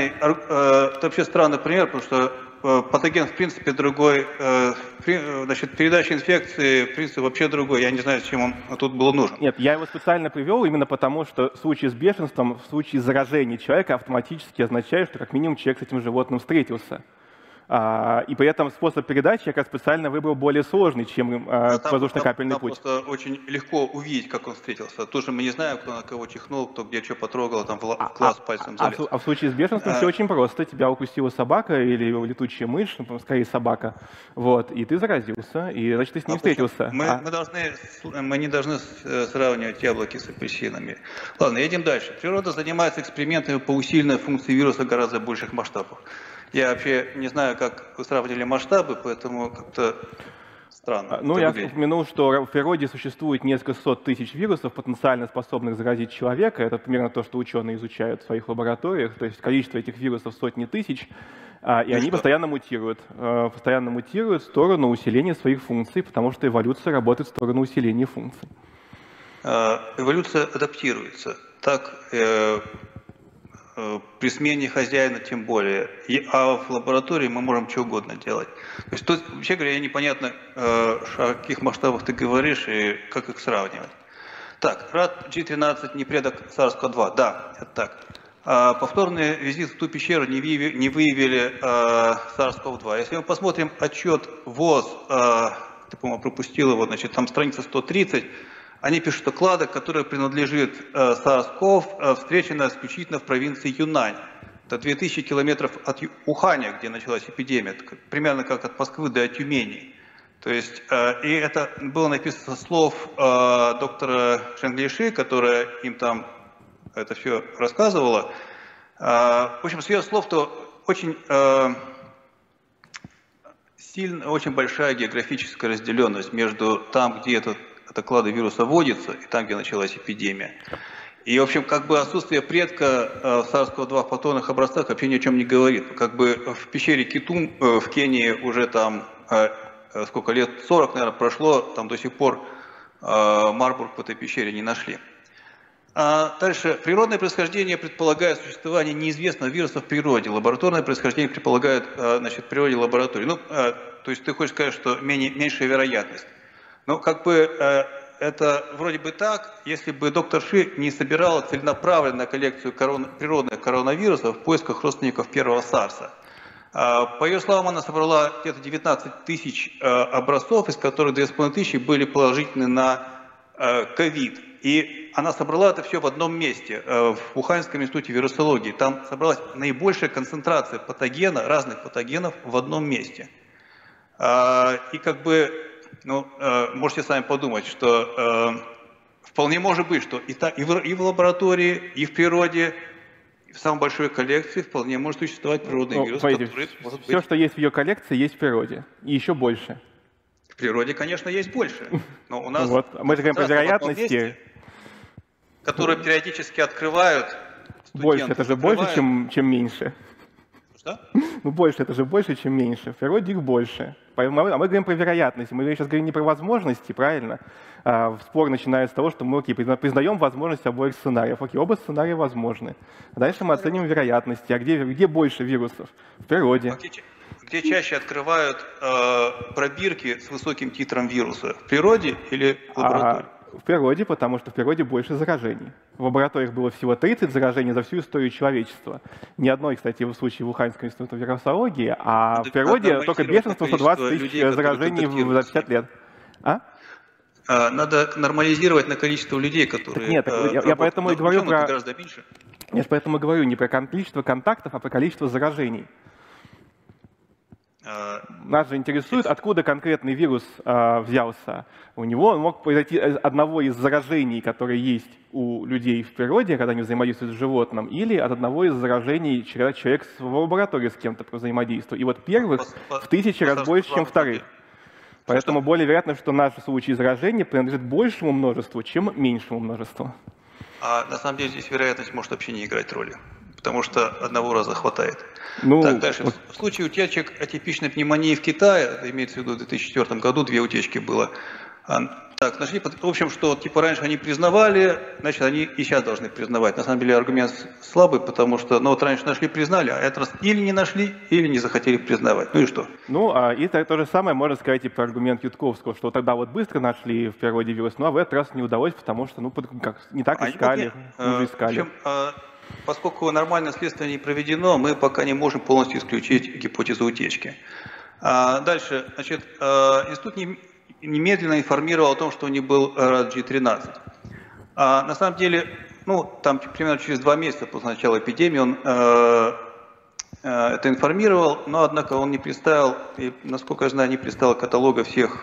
странный пример, потому что патоген в принципе другой, передача инфекции в принципе вообще другой. Я не знаю, зачем он тут был нужен. Нет, я его специально привел именно потому, что случай с бешенством в случае заражения человека автоматически означает, что как минимум человек с этим животным встретился. И при этом способ передачи я как специально выбрал более сложный, чем воздушно-капельный путь. Просто очень легко увидеть, как он встретился. Тоже мы не знаем, кто на кого чихнул, кто где что потрогал, там в глаз пальцем залез. В случае с бешенством все очень просто. Тебя укусила собака или летучая мышь, скорее собака, вот, и ты заразился, и значит ты с ним встретился. Мы не должны сравнивать яблоки с апельсинами. Ладно, едем дальше. Природа занимается экспериментами по усиленной функции вируса гораздо больших масштабов. Я вообще не знаю, как вы сравнили масштабы, поэтому как-то странно. Ну, я упомянул, что в природе существует несколько сот тысяч вирусов, потенциально способных заразить человека. Это примерно то, что ученые изучают в своих лабораториях. То есть количество этих вирусов сотни тысяч, и они постоянно мутируют в сторону усиления своих функций, потому что эволюция работает в сторону усиления функций. Эволюция адаптируется. Так, при смене хозяина тем более. А в лаборатории мы можем что угодно делать. То есть тут, вообще говоря, непонятно, о каких масштабах ты говоришь и как их сравнивать. Так, РАД G13 не предок SARS-CoV-2. Да, это так. Повторный визит в ту пещеру не выявили SARS-CoV-2. Если мы посмотрим отчет ВОЗ, ты, по-моему, пропустил его, значит, там страница 130, они пишут, что клада, которая принадлежит SARS-CoV, встречена исключительно в провинции Юнань. Это 2000 километров от Уханя, где началась эпидемия, примерно как от Москвы до Тюмени. То есть, и это было написано со слов доктора Шенглиши, которая им там это все рассказывала. В общем, с ее слов, то очень очень большая географическая разделенность между там, где эта клада вируса водится, и там, где началась эпидемия. И, в общем, как бы отсутствие предка в SARS-CoV-2 в повторных образцах вообще ни о чем не говорит. Как бы в пещере Китум в Кении уже там, сколько лет, 40, наверное, прошло, там до сих пор Марбург в этой пещере не нашли. Дальше. Природное происхождение предполагает существование неизвестного вируса в природе. Лабораторное происхождение предполагает, значит, в природе лаборатории. Ну, то есть ты хочешь сказать, что меньшая вероятность. Но как бы это вроде бы так, если бы доктор Ши не собирала целенаправленно коллекцию природных коронавирусов в поисках родственников первого САРСа. По ее словам, она собрала где-то 19 тысяч образцов, из которых 2500 были положительны на ковид. И она собрала это все в одном месте, в Уханьском институте вирусологии. Там собралась наибольшая концентрация патогена, разных патогенов в одном месте. И как бы, ну, можете сами подумать, что вполне может быть, что и в лаборатории, и в природе, и в самой большой коллекции вполне может существовать природный вирус, который может быть... Все, что есть в ее коллекции, есть в природе. И еще больше. В природе, конечно, есть больше. Но у нас... Вот. Мы же говорим про вероятности. Которые периодически открывают. Больше, это же больше, чем меньше. Что? Ну, больше, это же больше, чем меньше. В природе их больше. А мы говорим про вероятности. Мы сейчас говорим не про возможности, правильно? Спор начинается с того, что мы признаем возможность обоих сценариев. Окей, оба сценария возможны. Дальше мы оценим вероятности. А где больше вирусов? В природе. Где чаще открывают пробирки с высоким титром вируса? В природе или в лаборатории? В природе, потому что в природе больше заражений. В лабораториях было всего 30 заражений за всю историю человечества. Ни одной, кстати, в случае в Уханьском институте вирусологии, а в природе только бешенство 120 тысяч заражений за 50 лет. Надо нормализировать на количество людей, которые... Нет, я поэтому и говорю про... гораздо меньше. Я же поэтому говорю не про количество контактов, а про количество заражений. Нас же интересует, откуда конкретный вирус взялся. У него он мог произойти из одного из заражений, которые есть у людей в природе, когда они взаимодействуют с животным, или от одного из заражений, когда человек в лаборатории с кем-то взаимодействует. И вот первых в 1000 раз больше, чем вторых. Поэтому более вероятно, что наши случаи заражения принадлежат большему множеству, чем меньшему множеству. А на самом деле здесь вероятность может вообще не играть роли, потому что одного раза хватает. Ну, так, дальше. В случае утечек атипичной пневмонии в Китае, это имеется в виду в 2004 году, 2 утечки было. Так, нашли, в общем, что типа раньше они признавали, значит, они и сейчас должны признавать. На самом деле аргумент слабый, потому что, ну вот раньше нашли, признали, а этот раз или не нашли, или не захотели признавать. Ну и что? Ну, и то же самое можно сказать и про аргумент Ютковского, что тогда вот быстро нашли в природе вирус, но в этот раз не удалось, потому что, ну, как, не так искали, хуже искали. В общем, поскольку нормальное следствие не проведено, мы пока не можем полностью исключить гипотезу утечки. Дальше, значит, институт немедленно информировал о том, что у них был G13. На самом деле, ну, там примерно через 2 месяца после начала эпидемии он это информировал, но, однако, он не представил, и, насколько я знаю, не представил каталога всех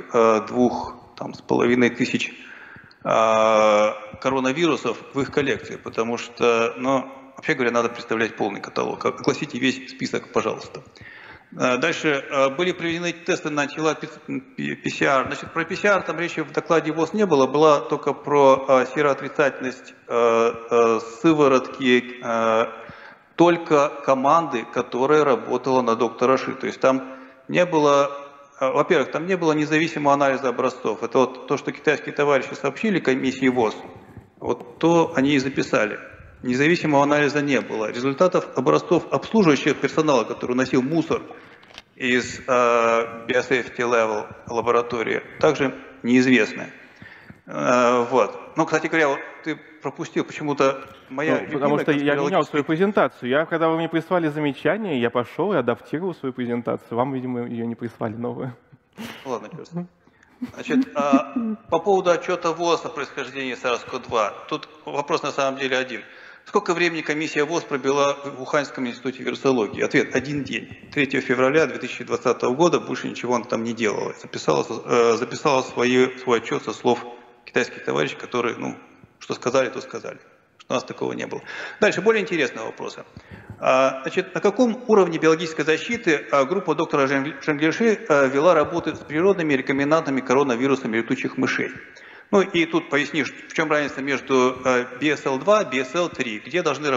2500 коронавирусов в их коллекции, потому что, ну, вообще говоря, надо представлять полный каталог. Огласите весь список, пожалуйста. Дальше были проведены тесты на антитела PCR. Значит, про PCR там речи в докладе ВОЗ не было, была только про сероотрицательность сыворотки только команды, которая работала на доктора Ши. То есть там не было, во-первых, там не было независимого анализа образцов. Это вот то, что китайские товарищи сообщили комиссии ВОЗ, вот то они и записали. Независимого анализа не было. Результатов образцов обслуживающего персонала, который носил мусор из Biosafety Level лаборатории, также неизвестны. Вот. Но, кстати говоря, вот ты пропустил почему-то моя... Ну, потому что я менял свою презентацию. Когда вы мне прислали замечания, я пошел и адаптировал свою презентацию. Вам, видимо, ее не прислали новую. Ладно, честно. Значит, по поводу отчета ВОЗ о происхождении SARS-CoV-2, тут вопрос на самом деле один. Сколько времени комиссия ВОЗ пробила в Уханьском институте вирусологии? Ответ – 1 день. 3 февраля 2020 года больше ничего он там не делал. Записала свой отчет со слов китайских товарищей, которые, ну, что сказали, то сказали. Что у нас такого не было. Дальше, более интересные вопросы. Значит, на каком уровне биологической защиты группа доктора Зhenglishi вела работы с природными рекомбинантными коронавирусами летучих мышей? Ну и тут пояснишь, в чем разница между BSL-2 и BSL-3, где должны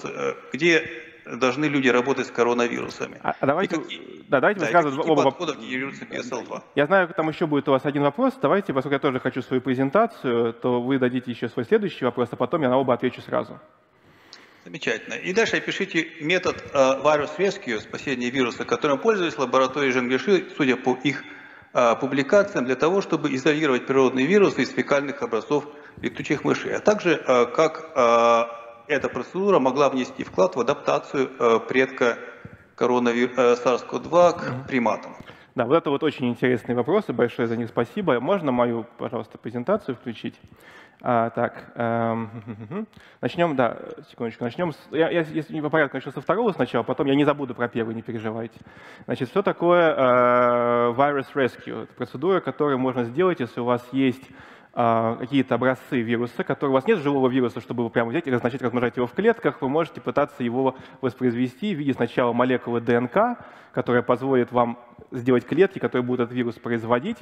люди работать с коронавирусами. Давайте высказывать оба вопроса. BSL-2. Я знаю, там еще будет у вас один вопрос. Давайте, поскольку я тоже хочу свою презентацию, то вы дадите еще свой следующий вопрос, а потом я на оба отвечу сразу. Замечательно. И дальше опишите метод Virus Rescue, спасения вируса, которым пользовались лаборатории Zhenglishi, судя по их публикациям, для того, чтобы изолировать природные вирусы из фекальных образцов летучих мышей, а также как эта процедура могла внести вклад в адаптацию предка SARS-CoV-2 к приматам. Да, вот это вот очень интересные вопросы, большое за них спасибо. Можно мою, пожалуйста, презентацию включить? Начнем, да, секундочку, начнем. Если не по порядку, начну со второго сначала, потом я не забуду про первый, не переживайте. Значит, что такое Virus Rescue? Это процедура, которую можно сделать, если у вас есть какие-то образцы вируса, которые у вас нет живого вируса, чтобы его прямо взять и начать размножать его в клетках, вы можете пытаться его воспроизвести в виде сначала молекулы ДНК, которая позволит вам сделать клетки, которые будут этот вирус производить.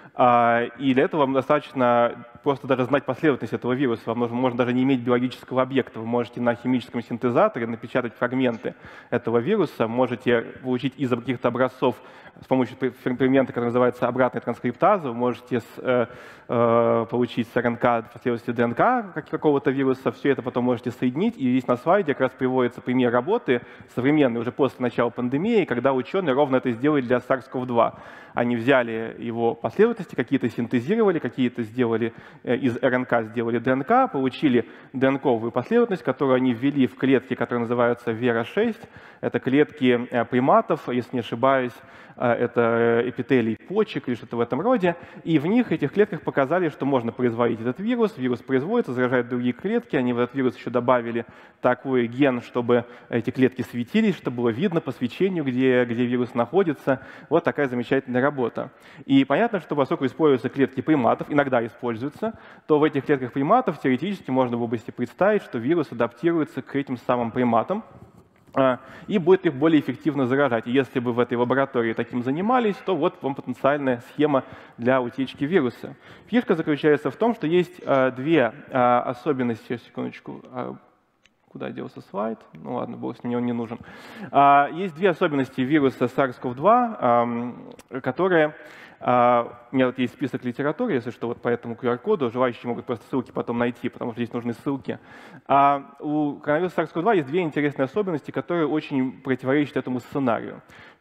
И для этого вам достаточно просто даже знать последовательность этого вируса. Вам можно даже не иметь биологического объекта. Вы можете на химическом синтезаторе напечатать фрагменты этого вируса, можете получить из каких-то образцов с помощью эксперимента, который называется обратная транскриптаза, вы можете получить с РНК последовательности ДНК какого-то вируса, все это потом можете соединить. И здесь на слайде как раз приводится пример работы современной уже после начала пандемии, когда ученые ровно это сделали для SARS-CoV-2. Они взяли его последовательности, какие-то синтезировали, какие-то сделали из РНК, сделали ДНК, получили ДНКовую последовательность, которую они ввели в клетки, которые называются Vera-6. Это клетки приматов, если не ошибаюсь, это эпителий почек или что-то в этом роде. И в них, этих клетках, показали, что можно производить этот вирус. Вирус производится, заражает другие клетки. Они в этот вирус еще добавили такой ген, чтобы эти клетки светились, чтобы было видно по свечению, где вирус находится. Вот такая замечательная работа. И понятно, что поскольку используются клетки приматов, иногда используются, то в этих клетках приматов теоретически можно в области представить, что вирус адаптируется к этим самым приматам и будет их более эффективно заражать. И если бы в этой лаборатории таким занимались, то вот вам потенциальная схема для утечки вируса. Фишка заключается в том, что есть две особенности. Секундочку. Куда делся слайд? Ну ладно, бог с ним, он не нужен. Есть две особенности вируса SARS-CoV-2, которые... У меня вот есть список литературы, если что, вот по этому QR-коду. Желающие могут просто ссылки потом найти, потому что здесь нужны ссылки. У коронавируса SARS-CoV-2 есть две интересные особенности, которые очень противоречат этому сценарию.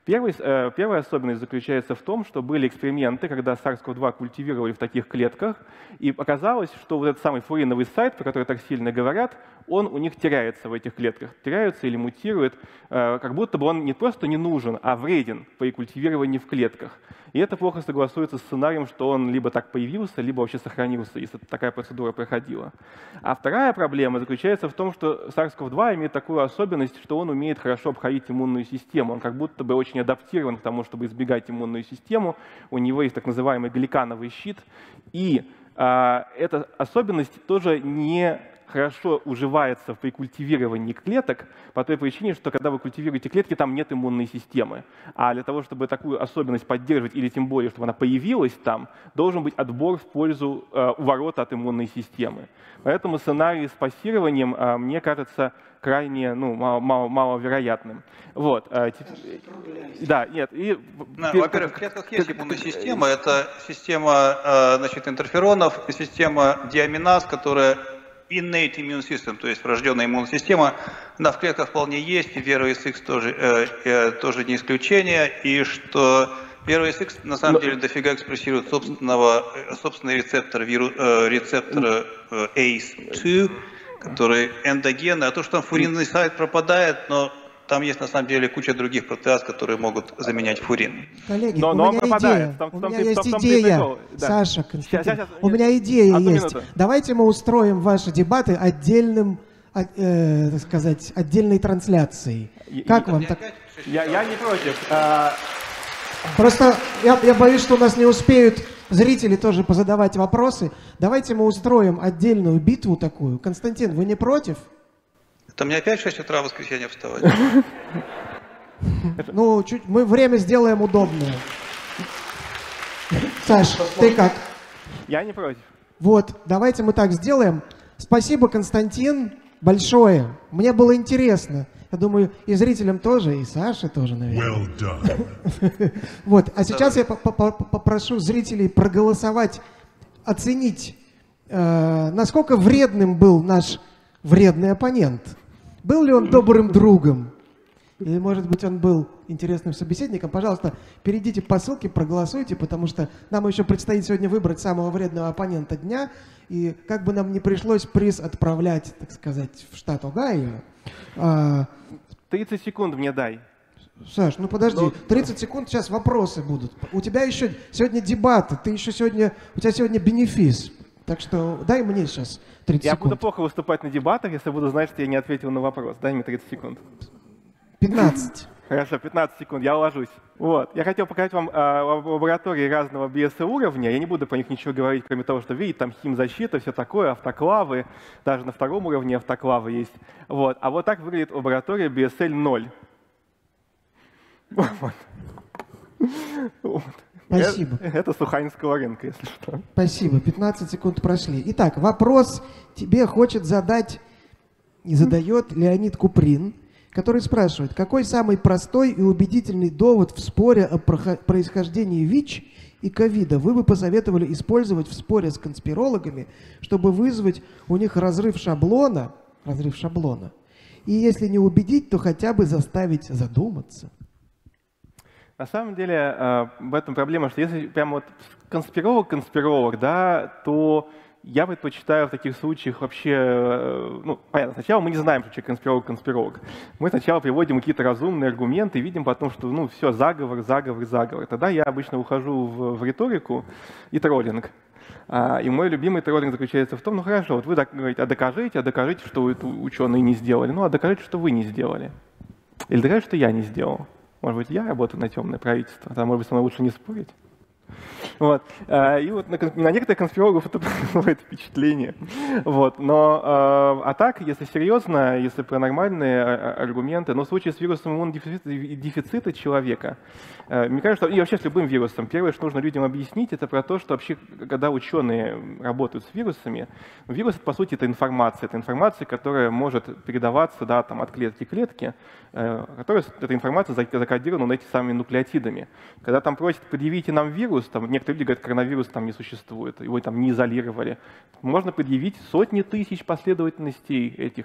Первая особенность заключается в том, что были эксперименты, когда SARS-CoV-2 культивировали в таких клетках, и оказалось, что вот этот самый фуриновый сайт, про который так сильно говорят, он у них теряется в этих клетках, теряется или мутирует, как будто бы он не просто не нужен, а вреден при культивировании в клетках. И это плохо согласуется с сценарием, что он либо так появился, либо вообще сохранился, если такая процедура проходила. А вторая проблема заключается в том, что SARS-CoV-2 имеет такую особенность, что он умеет хорошо обходить иммунную систему. Он как будто бы очень адаптирован к тому, чтобы избегать иммунную систему. У него есть так называемый гликановый щит. И эта особенность тоже не хорошо уживается при культивировании клеток по той причине, что когда вы культивируете клетки, там нет иммунной системы. А для того, чтобы такую особенность поддерживать, или тем более, чтобы она появилась там, должен быть отбор в пользу уворота от иммунной системы. Поэтому сценарий с пассированием, мне кажется, крайне маловероятным. Вот. Да, нет. Во-первых, в клетках есть иммунная система. Это система интерферонов, система диаминаз, которая innate immune system, то есть врожденная иммунная система, она в клетках вполне есть, и VRSX тоже не исключение, и что VRSX на самом деле дофига экспрессирует собственный рецептор ACE2, который эндогенный, а то, что там фуринный сайт пропадает, но там есть на самом деле куча других протеаз, которые могут заменять фурин. Коллеги, у меня есть идея, Саша, Константин, у меня идея есть. Давайте мы устроим ваши дебаты отдельной трансляцией. Как вам так? Я не против. Просто я боюсь, что у нас не успеют зрители тоже позадавать вопросы. Давайте мы устроим отдельную битву такую. Константин, вы не против? Это мне опять в 6 утра в воскресенье вставать. Ну, мы время сделаем удобное. Саш, ты как? Я не против. Вот, давайте мы так сделаем. Спасибо, Константин, большое. Мне было интересно. Я думаю, и зрителям тоже, и Саше тоже, наверное. Well done. Вот, а сейчас я попрошу зрителей проголосовать, оценить, насколько вредным был наш вредный оппонент. Был ли он добрым другом? Или, может быть, он был интересным собеседником? Пожалуйста, перейдите по ссылке, проголосуйте, потому что нам еще предстоит сегодня выбрать самого вредного оппонента дня. И как бы нам не пришлось приз отправлять, так сказать, в штат Огайо. 30 секунд мне дай. Саш, ну подожди, 30 секунд, сейчас вопросы будут. У тебя еще сегодня дебаты, у тебя сегодня бенефис. Так что дай мне сейчас 30 секунд. Я буду плохо выступать на дебатах, если буду знать, что я не ответил на вопрос. Дай мне 30 секунд. 15. Хорошо, 15 секунд, я уложусь. Вот. Я хотел показать вам лаборатории разного BSE-уровня. Я не буду про них ничего говорить, кроме того, что, видите, там химзащита, все такое, автоклавы. Даже на втором уровне автоклавы есть. Вот. А вот так выглядит лаборатория BSL 0. Вот. Спасибо. Это Суханинского рынка, если что. Спасибо, 15 секунд прошли. Итак, вопрос тебе хочет задать и задает Леонид Куприн, который спрашивает, какой самый простой и убедительный довод в споре о происхождении ВИЧ и ковида вы бы посоветовали использовать в споре с конспирологами, чтобы вызвать у них разрыв шаблона, и если не убедить, то хотя бы заставить задуматься? На самом деле в этом проблема, что если прямо вот конспиролог, да, то я предпочитаю в таких случаях вообще, ну, понятно, сначала мы не знаем, что человек конспиролог. Мы сначала приводим какие-то разумные аргументы и видим потом, что, ну, все, заговор. Тогда я обычно ухожу в риторику и троллинг. И мой любимый троллинг заключается в том, ну хорошо, вот вы говорите, а докажите, что это ученые не сделали. Ну, а докажите, что вы не сделали. Или докажите, что я не сделал. Может быть, я работаю на темное правительство, тогда, может быть, со мной лучше не спорить. Вот. И вот на некоторых конспирологов это производит впечатление. Вот. Но, а так, если серьезно, если про нормальные аргументы, но в случае с вирусом иммунодефицита человека, мне кажется, и вообще с любым вирусом, первое, что нужно людям объяснить, это про то, что вообще, когда ученые работают с вирусами, вирус, по сути, это информация, которая может передаваться, да, там, от клетки к клетке, эта информация закодирована этими самыми нуклеотидами. Когда там просят, предъявите нам вирус, там, некоторые люди говорят, коронавирус там не существует, его там не изолировали. Можно предъявить сотни тысяч последовательностей этих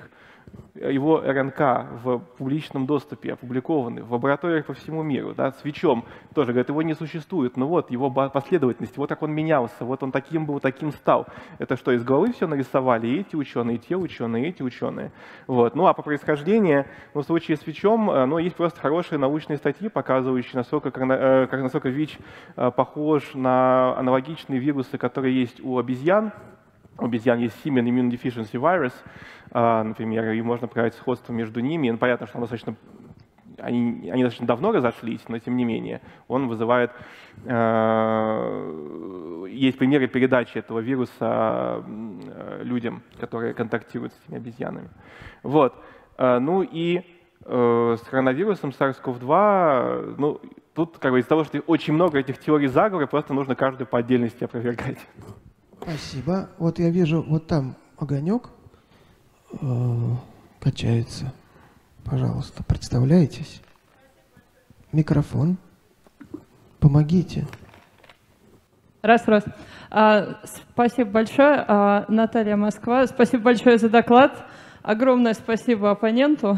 его РНК в публичном доступе опубликованы в лабораториях по всему миру, да, с ВИЧом тоже, говорят, его не существует, но вот его последовательность, вот как он менялся, вот он таким был, таким стал. Это что, из головы все нарисовали и эти ученые, и те ученые, и эти ученые. Вот. Ну а по происхождению, в случае с ВИЧом, ну, есть просто хорошие научные статьи, показывающие, насколько ВИЧ похож на аналогичные вирусы, которые есть у обезьян. У обезьян есть Human Immune Deficiency Virus, например, и можно показать сходство между ними. Ну, понятно, что они достаточно давно разошлись, но тем не менее он вызывает... Есть примеры передачи этого вируса людям, которые контактируют с этими обезьянами. Вот. Ну и с коронавирусом SARS-CoV-2, ну, тут как бы из-за того, что очень много этих теорий заговора, просто нужно каждую по отдельности опровергать. Спасибо. Вот я вижу, вот там огонек качается. Пожалуйста, представляетесь? Микрофон. Помогите. Раз. Спасибо большое, Наталья, Москва. Спасибо большое за доклад. Огромное спасибо оппоненту.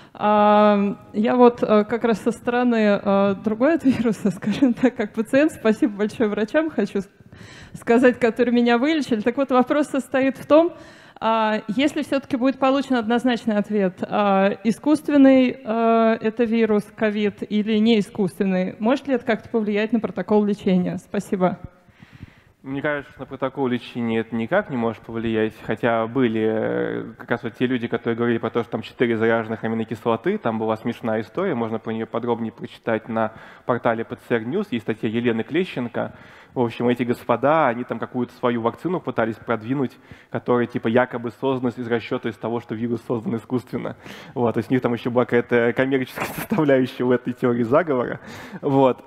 Я вот как раз со стороны другой от вируса, скажем так, как пациент, спасибо большое врачам, хочу сказать, которые меня вылечили. Так вот, вопрос состоит в том, если все-таки будет получен однозначный ответ, искусственный это вирус, ковид, или не искусственный, может ли это как-то повлиять на протокол лечения? Спасибо. Мне кажется, что на протокол лечения это никак не может повлиять, хотя были как раз вот те люди, которые говорили про то, что там 4 заряженных аминокислоты, там была смешная история, можно про нее подробнее прочитать на портале PCR News, есть статья Елены Клещенко. В общем, эти господа, они там какую-то свою вакцину пытались продвинуть, которая типа якобы создана из расчета из того, что вирус создан искусственно. Вот, то есть у них там еще была какая-то коммерческая составляющая в этой теории заговора. Вот.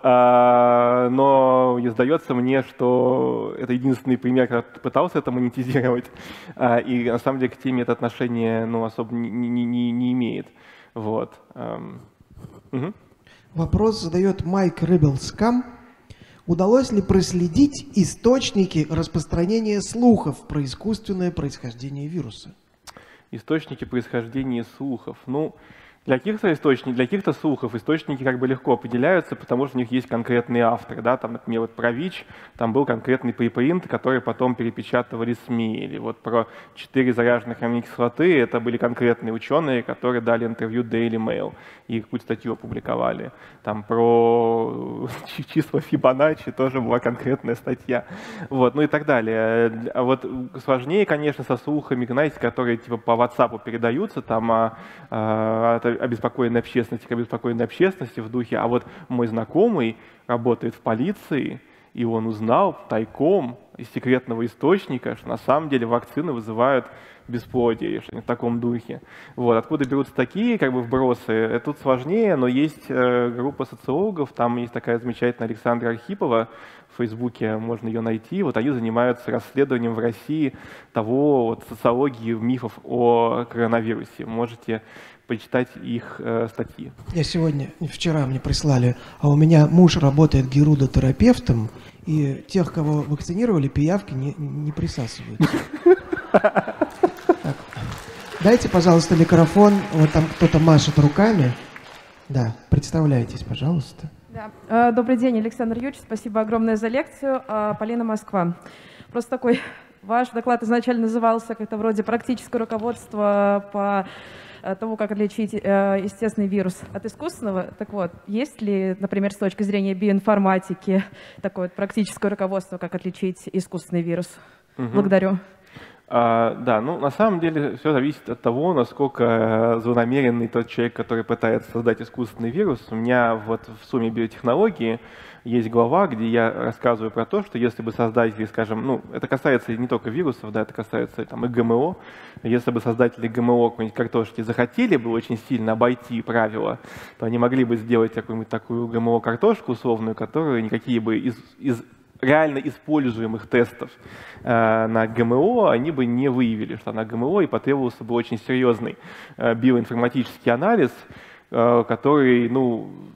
Но сдается мне, что это единственный пример, когда пытался это монетизировать. И на самом деле к теме это отношение особо не имеет. Вот. Угу. Вопрос задает Майк Рыбелскам. Удалось ли проследить источники распространения слухов про искусственное происхождение вируса? Источники происхождения слухов. Ну, для каких-то слухов источники как бы легко определяются, потому что у них есть конкретные авторы. Да? Там, например, вот про ВИЧ там был конкретный препринт, который потом перепечатывали СМИ. Или вот про 4 заряженных аминокислоты это были конкретные ученые, которые дали интервью Daily Mail и какую-то статью опубликовали. Там про числа Фибоначчи тоже была конкретная статья. Вот, ну и так далее. А вот сложнее, конечно, со слухами, знаете, которые типа по WhatsApp передаются, там от обеспокоенной общественности к обеспокоенной общественности в духе, а вот мой знакомый работает в полиции, и он узнал тайком из секретного источника, что на самом деле вакцины вызывают бесплодие, что в таком духе. Вот. Откуда берутся такие как бы вбросы, тут сложнее, но есть группа социологов, там есть такая замечательная Александра Архипова, в Фейсбуке можно ее найти, вот они занимаются расследованием в России того вот, социологии мифов о коронавирусе. Можете почитать их статьи. Вчера мне прислали, а у меня муж работает герудотерапевтом, и тех, кого вакцинировали, пиявки не присасываются. Дайте, пожалуйста, микрофон. Вот там кто-то машет руками. Да, представляйтесь, пожалуйста. Да. Добрый день, Александр Юрьевич. Спасибо огромное за лекцию. Полина, Москва. Просто такой ваш доклад изначально назывался как-то вроде практическое руководство по тому, как отличить естественный вирус от искусственного. Так вот, есть ли, например, с точки зрения биоинформатики такое практическое руководство, как отличить искусственный вирус? Благодарю. Да, ну на самом деле все зависит от того, насколько злонамеренный тот человек, который пытается создать искусственный вирус. У меня вот в сумме биотехнологии есть глава, где я рассказываю про то, что если бы создатели, скажем, ну это касается не только вирусов, да, это касается там и ГМО, если бы создатели ГМО какой-нибудь картошки захотели бы очень сильно обойти правила, то они могли бы сделать какую-нибудь такую ГМО-картошку условную, которую никакие бы из реально используемых тестов на ГМО они бы не выявили, что она ГМО, и потребовался бы очень серьезный биоинформатический анализ, который, ну,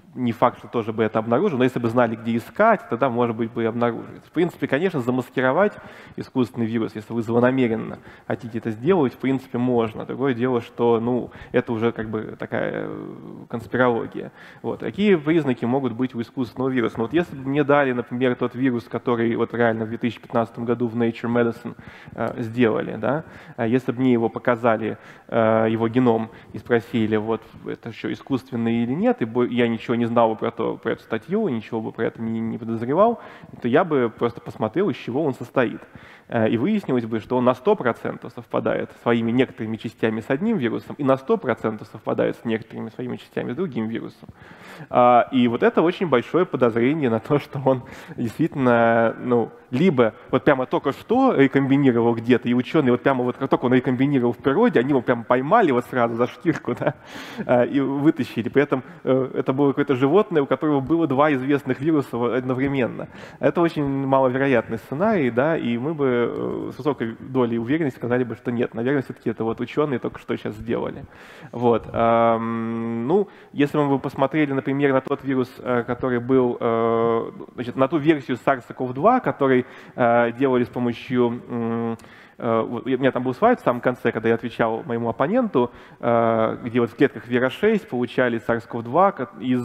не факт, что тоже бы это обнаружил, но если бы знали, где искать, тогда, может быть, бы и обнаружили. В принципе, конечно, замаскировать искусственный вирус, если вы злонамеренно хотите это сделать, в принципе, можно. Другое дело, что, ну, это уже как бы такая конспирология. Вот. Какие признаки могут быть у искусственного вируса? Ну, вот если бы мне дали, например, тот вирус, который вот реально в 2015 году в Nature Medicine сделали, да, если бы мне его показали, его геном, и спросили, вот это что, искусственный или нет, и я ничего не знал бы про эту статью, ничего бы про это не подозревал, то я бы просто посмотрел, из чего он состоит. И выяснилось бы, что он на 100% совпадает своими некоторыми частями с одним вирусом и на 100% совпадает с некоторыми своими частями с другим вирусом. И вот это очень большое подозрение на то, что он действительно, ну, либо вот прямо только что рекомбинировал где-то, и ученые вот прямо вот как только он рекомбинировал в природе, они его прямо поймали вот сразу за шкирку, да, и вытащили. При этом это было какое-то животное, у которого было 2 известных вируса одновременно. Это очень маловероятный сценарий, да, и мы бы с высокой долей уверенности сказали бы, что нет, наверное, все-таки это вот ученые только что сейчас сделали. Вот. Ну, если мы бы посмотрели, например, на тот вирус, который был, значит, на ту версию SARS-CoV-2, который делали с помощью... У меня там был слайд в самом конце, когда я отвечал моему оппоненту, где вот в клетках Вера-6 получали SARS-CoV-2 из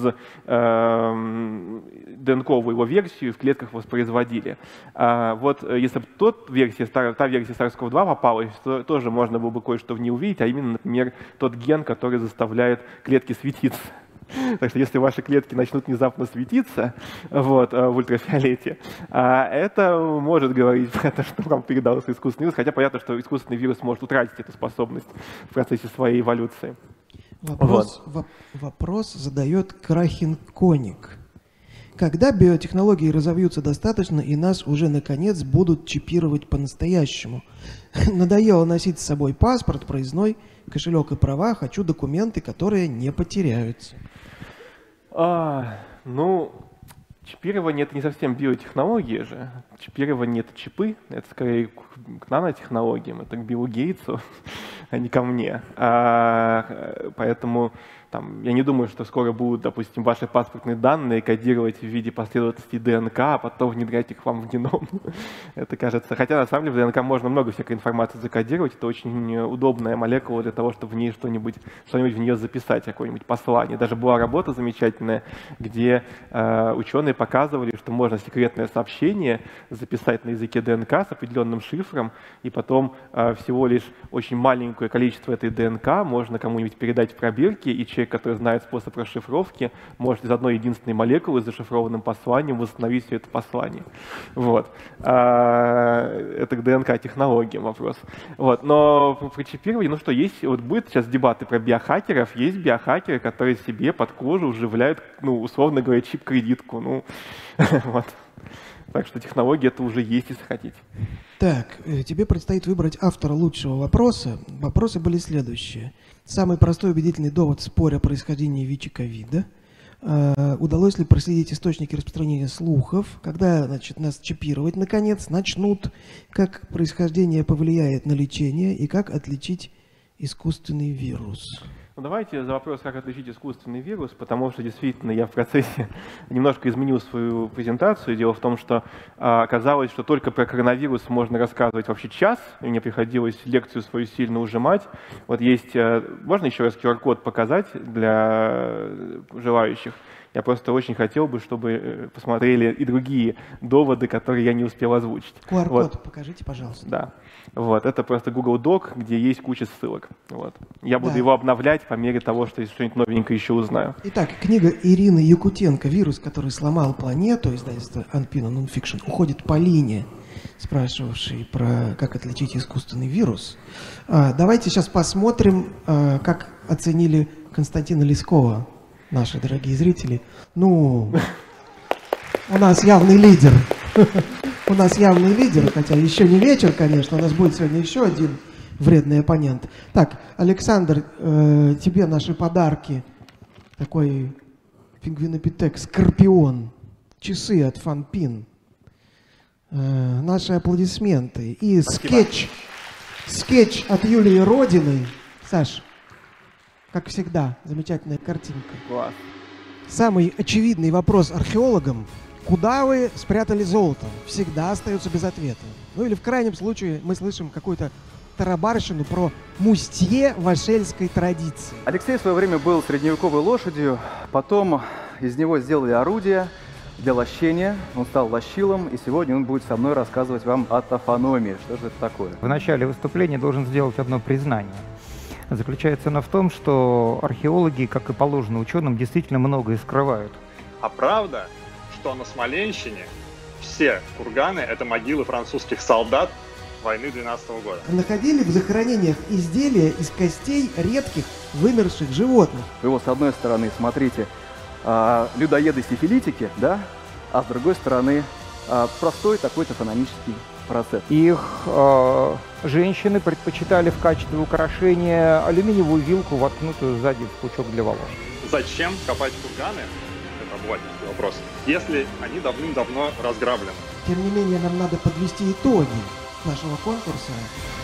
ДНКовую его версию в клетках воспроизводили. Вот если бы та версия SARS-CoV-2 попалась, то тоже можно было бы кое-что в ней увидеть, а именно, например, тот ген, который заставляет клетки светиться. Так что если ваши клетки начнут внезапно светиться вот, в ультрафиолете, это может говорить про то, что вам передался искусственный вирус, хотя понятно, что искусственный вирус может утратить эту способность в процессе своей эволюции. Вопрос задает Крахин Коник. Когда биотехнологии разовьются достаточно и нас уже наконец будут чипировать по-настоящему? Надоело носить с собой паспорт, проездной, кошелек и права, хочу документы, которые не потеряются. Ну, чипирование — это не совсем биотехнология же. Чипирование — это чипы, это скорее к нанотехнологиям, это к Биллу Гейтсу, а не ко мне. Поэтому я не думаю, что скоро будут, допустим, ваши паспортные данные кодировать в виде последовательностей ДНК, а потом внедрять их вам в геном. Это кажется... Хотя, на самом деле, в ДНК можно много всякой информации закодировать. Это очень удобная молекула для того, чтобы в ней что-нибудь в нее записать, какое-нибудь послание. Даже была работа замечательная, где ученые показывали, что можно секретное сообщение записать на языке ДНК с определенным шифром, и потом всего лишь очень маленькое количество этой ДНК можно кому-нибудь передать в пробирке, и человек, который знает способ расшифровки, может из одной единственной молекулы с зашифрованным посланием восстановить все это послание. Вот. Это к ДНК-технологиям вопрос. Вот. Но про чипирование, ну что, есть, вот будет сейчас дебаты про биохакеров, есть биохакеры, которые себе под кожу вживляют, ну, условно говоря, чип-кредитку. Ну, вот. Так что технология это уже есть, если хотите. Так, тебе предстоит выбрать автора лучшего вопроса. Вопросы были следующие. Самый простой убедительный довод в споре о происхождении ВИЧ-ковида. Удалось ли проследить источники распространения слухов? Когда, значит, нас чипировать, наконец, начнут? Как происхождение повлияет на лечение? И как отличить искусственный вирус? Ну, давайте за вопрос, как отличить искусственный вирус, потому что действительно я в процессе немножко изменил свою презентацию. Дело в том, что оказалось, что только про коронавирус можно рассказывать вообще час, и мне приходилось лекцию свою сильно ужимать. Вот есть, можно еще раз QR-код показать для желающих? Я просто очень хотел бы, чтобы посмотрели и другие доводы, которые я не успел озвучить. QR-код вот. Покажите, пожалуйста. Да. Вот. Это просто Google Doc, где есть куча ссылок. Вот. Я буду его обновлять по мере того, что что-нибудь новенькое еще узнаю. Итак, книга Ирины Якутенко «Вирус, который сломал планету», издательство Anpino Nonfiction, уходит по линии, спрашивавшей про как отличить искусственный вирус. Давайте сейчас посмотрим, как оценили Константина Лескова наши дорогие зрители. Ну, у нас явный лидер. У нас явный лидер, хотя еще не вечер, конечно. У нас будет сегодня еще один вредный оппонент. Так, Александр, тебе наши подарки. Такой пингвинопитек, скорпион, часы от Фанпин. Наши аплодисменты. И скетч от Юлии Родиной. Саш, как всегда, замечательная картинка. Класс. самый очевидный вопрос археологам: куда вы спрятали золото? Всегда остается без ответа. Ну или в крайнем случае мы слышим какую-то тарабарщину про мустье вашельской традиции. Алексей в свое время был средневековой лошадью, потом из него сделали орудие для лощения, он стал лощилом, и сегодня он будет со мной рассказывать вам о тофономии. Что же это такое? В начале выступления должен сделать одно признание. Заключается оно в том, что археологи, как и положено ученым, действительно многое скрывают. А правда, что на Смоленщине все курганы — это могилы французских солдат войны 12 года. Находили в захоронениях изделия из костей редких вымерших животных. Вы вот с одной стороны смотрите людоеды-сифилитики, да, а с другой стороны простой такой топономический процесс. Их женщины предпочитали в качестве украшения алюминиевую вилку, воткнутую сзади в пучок для волос. Зачем копать курганы? Это обывательский вопрос. Если они давным-давно разграблены. Тем не менее, нам надо подвести итоги нашего конкурса.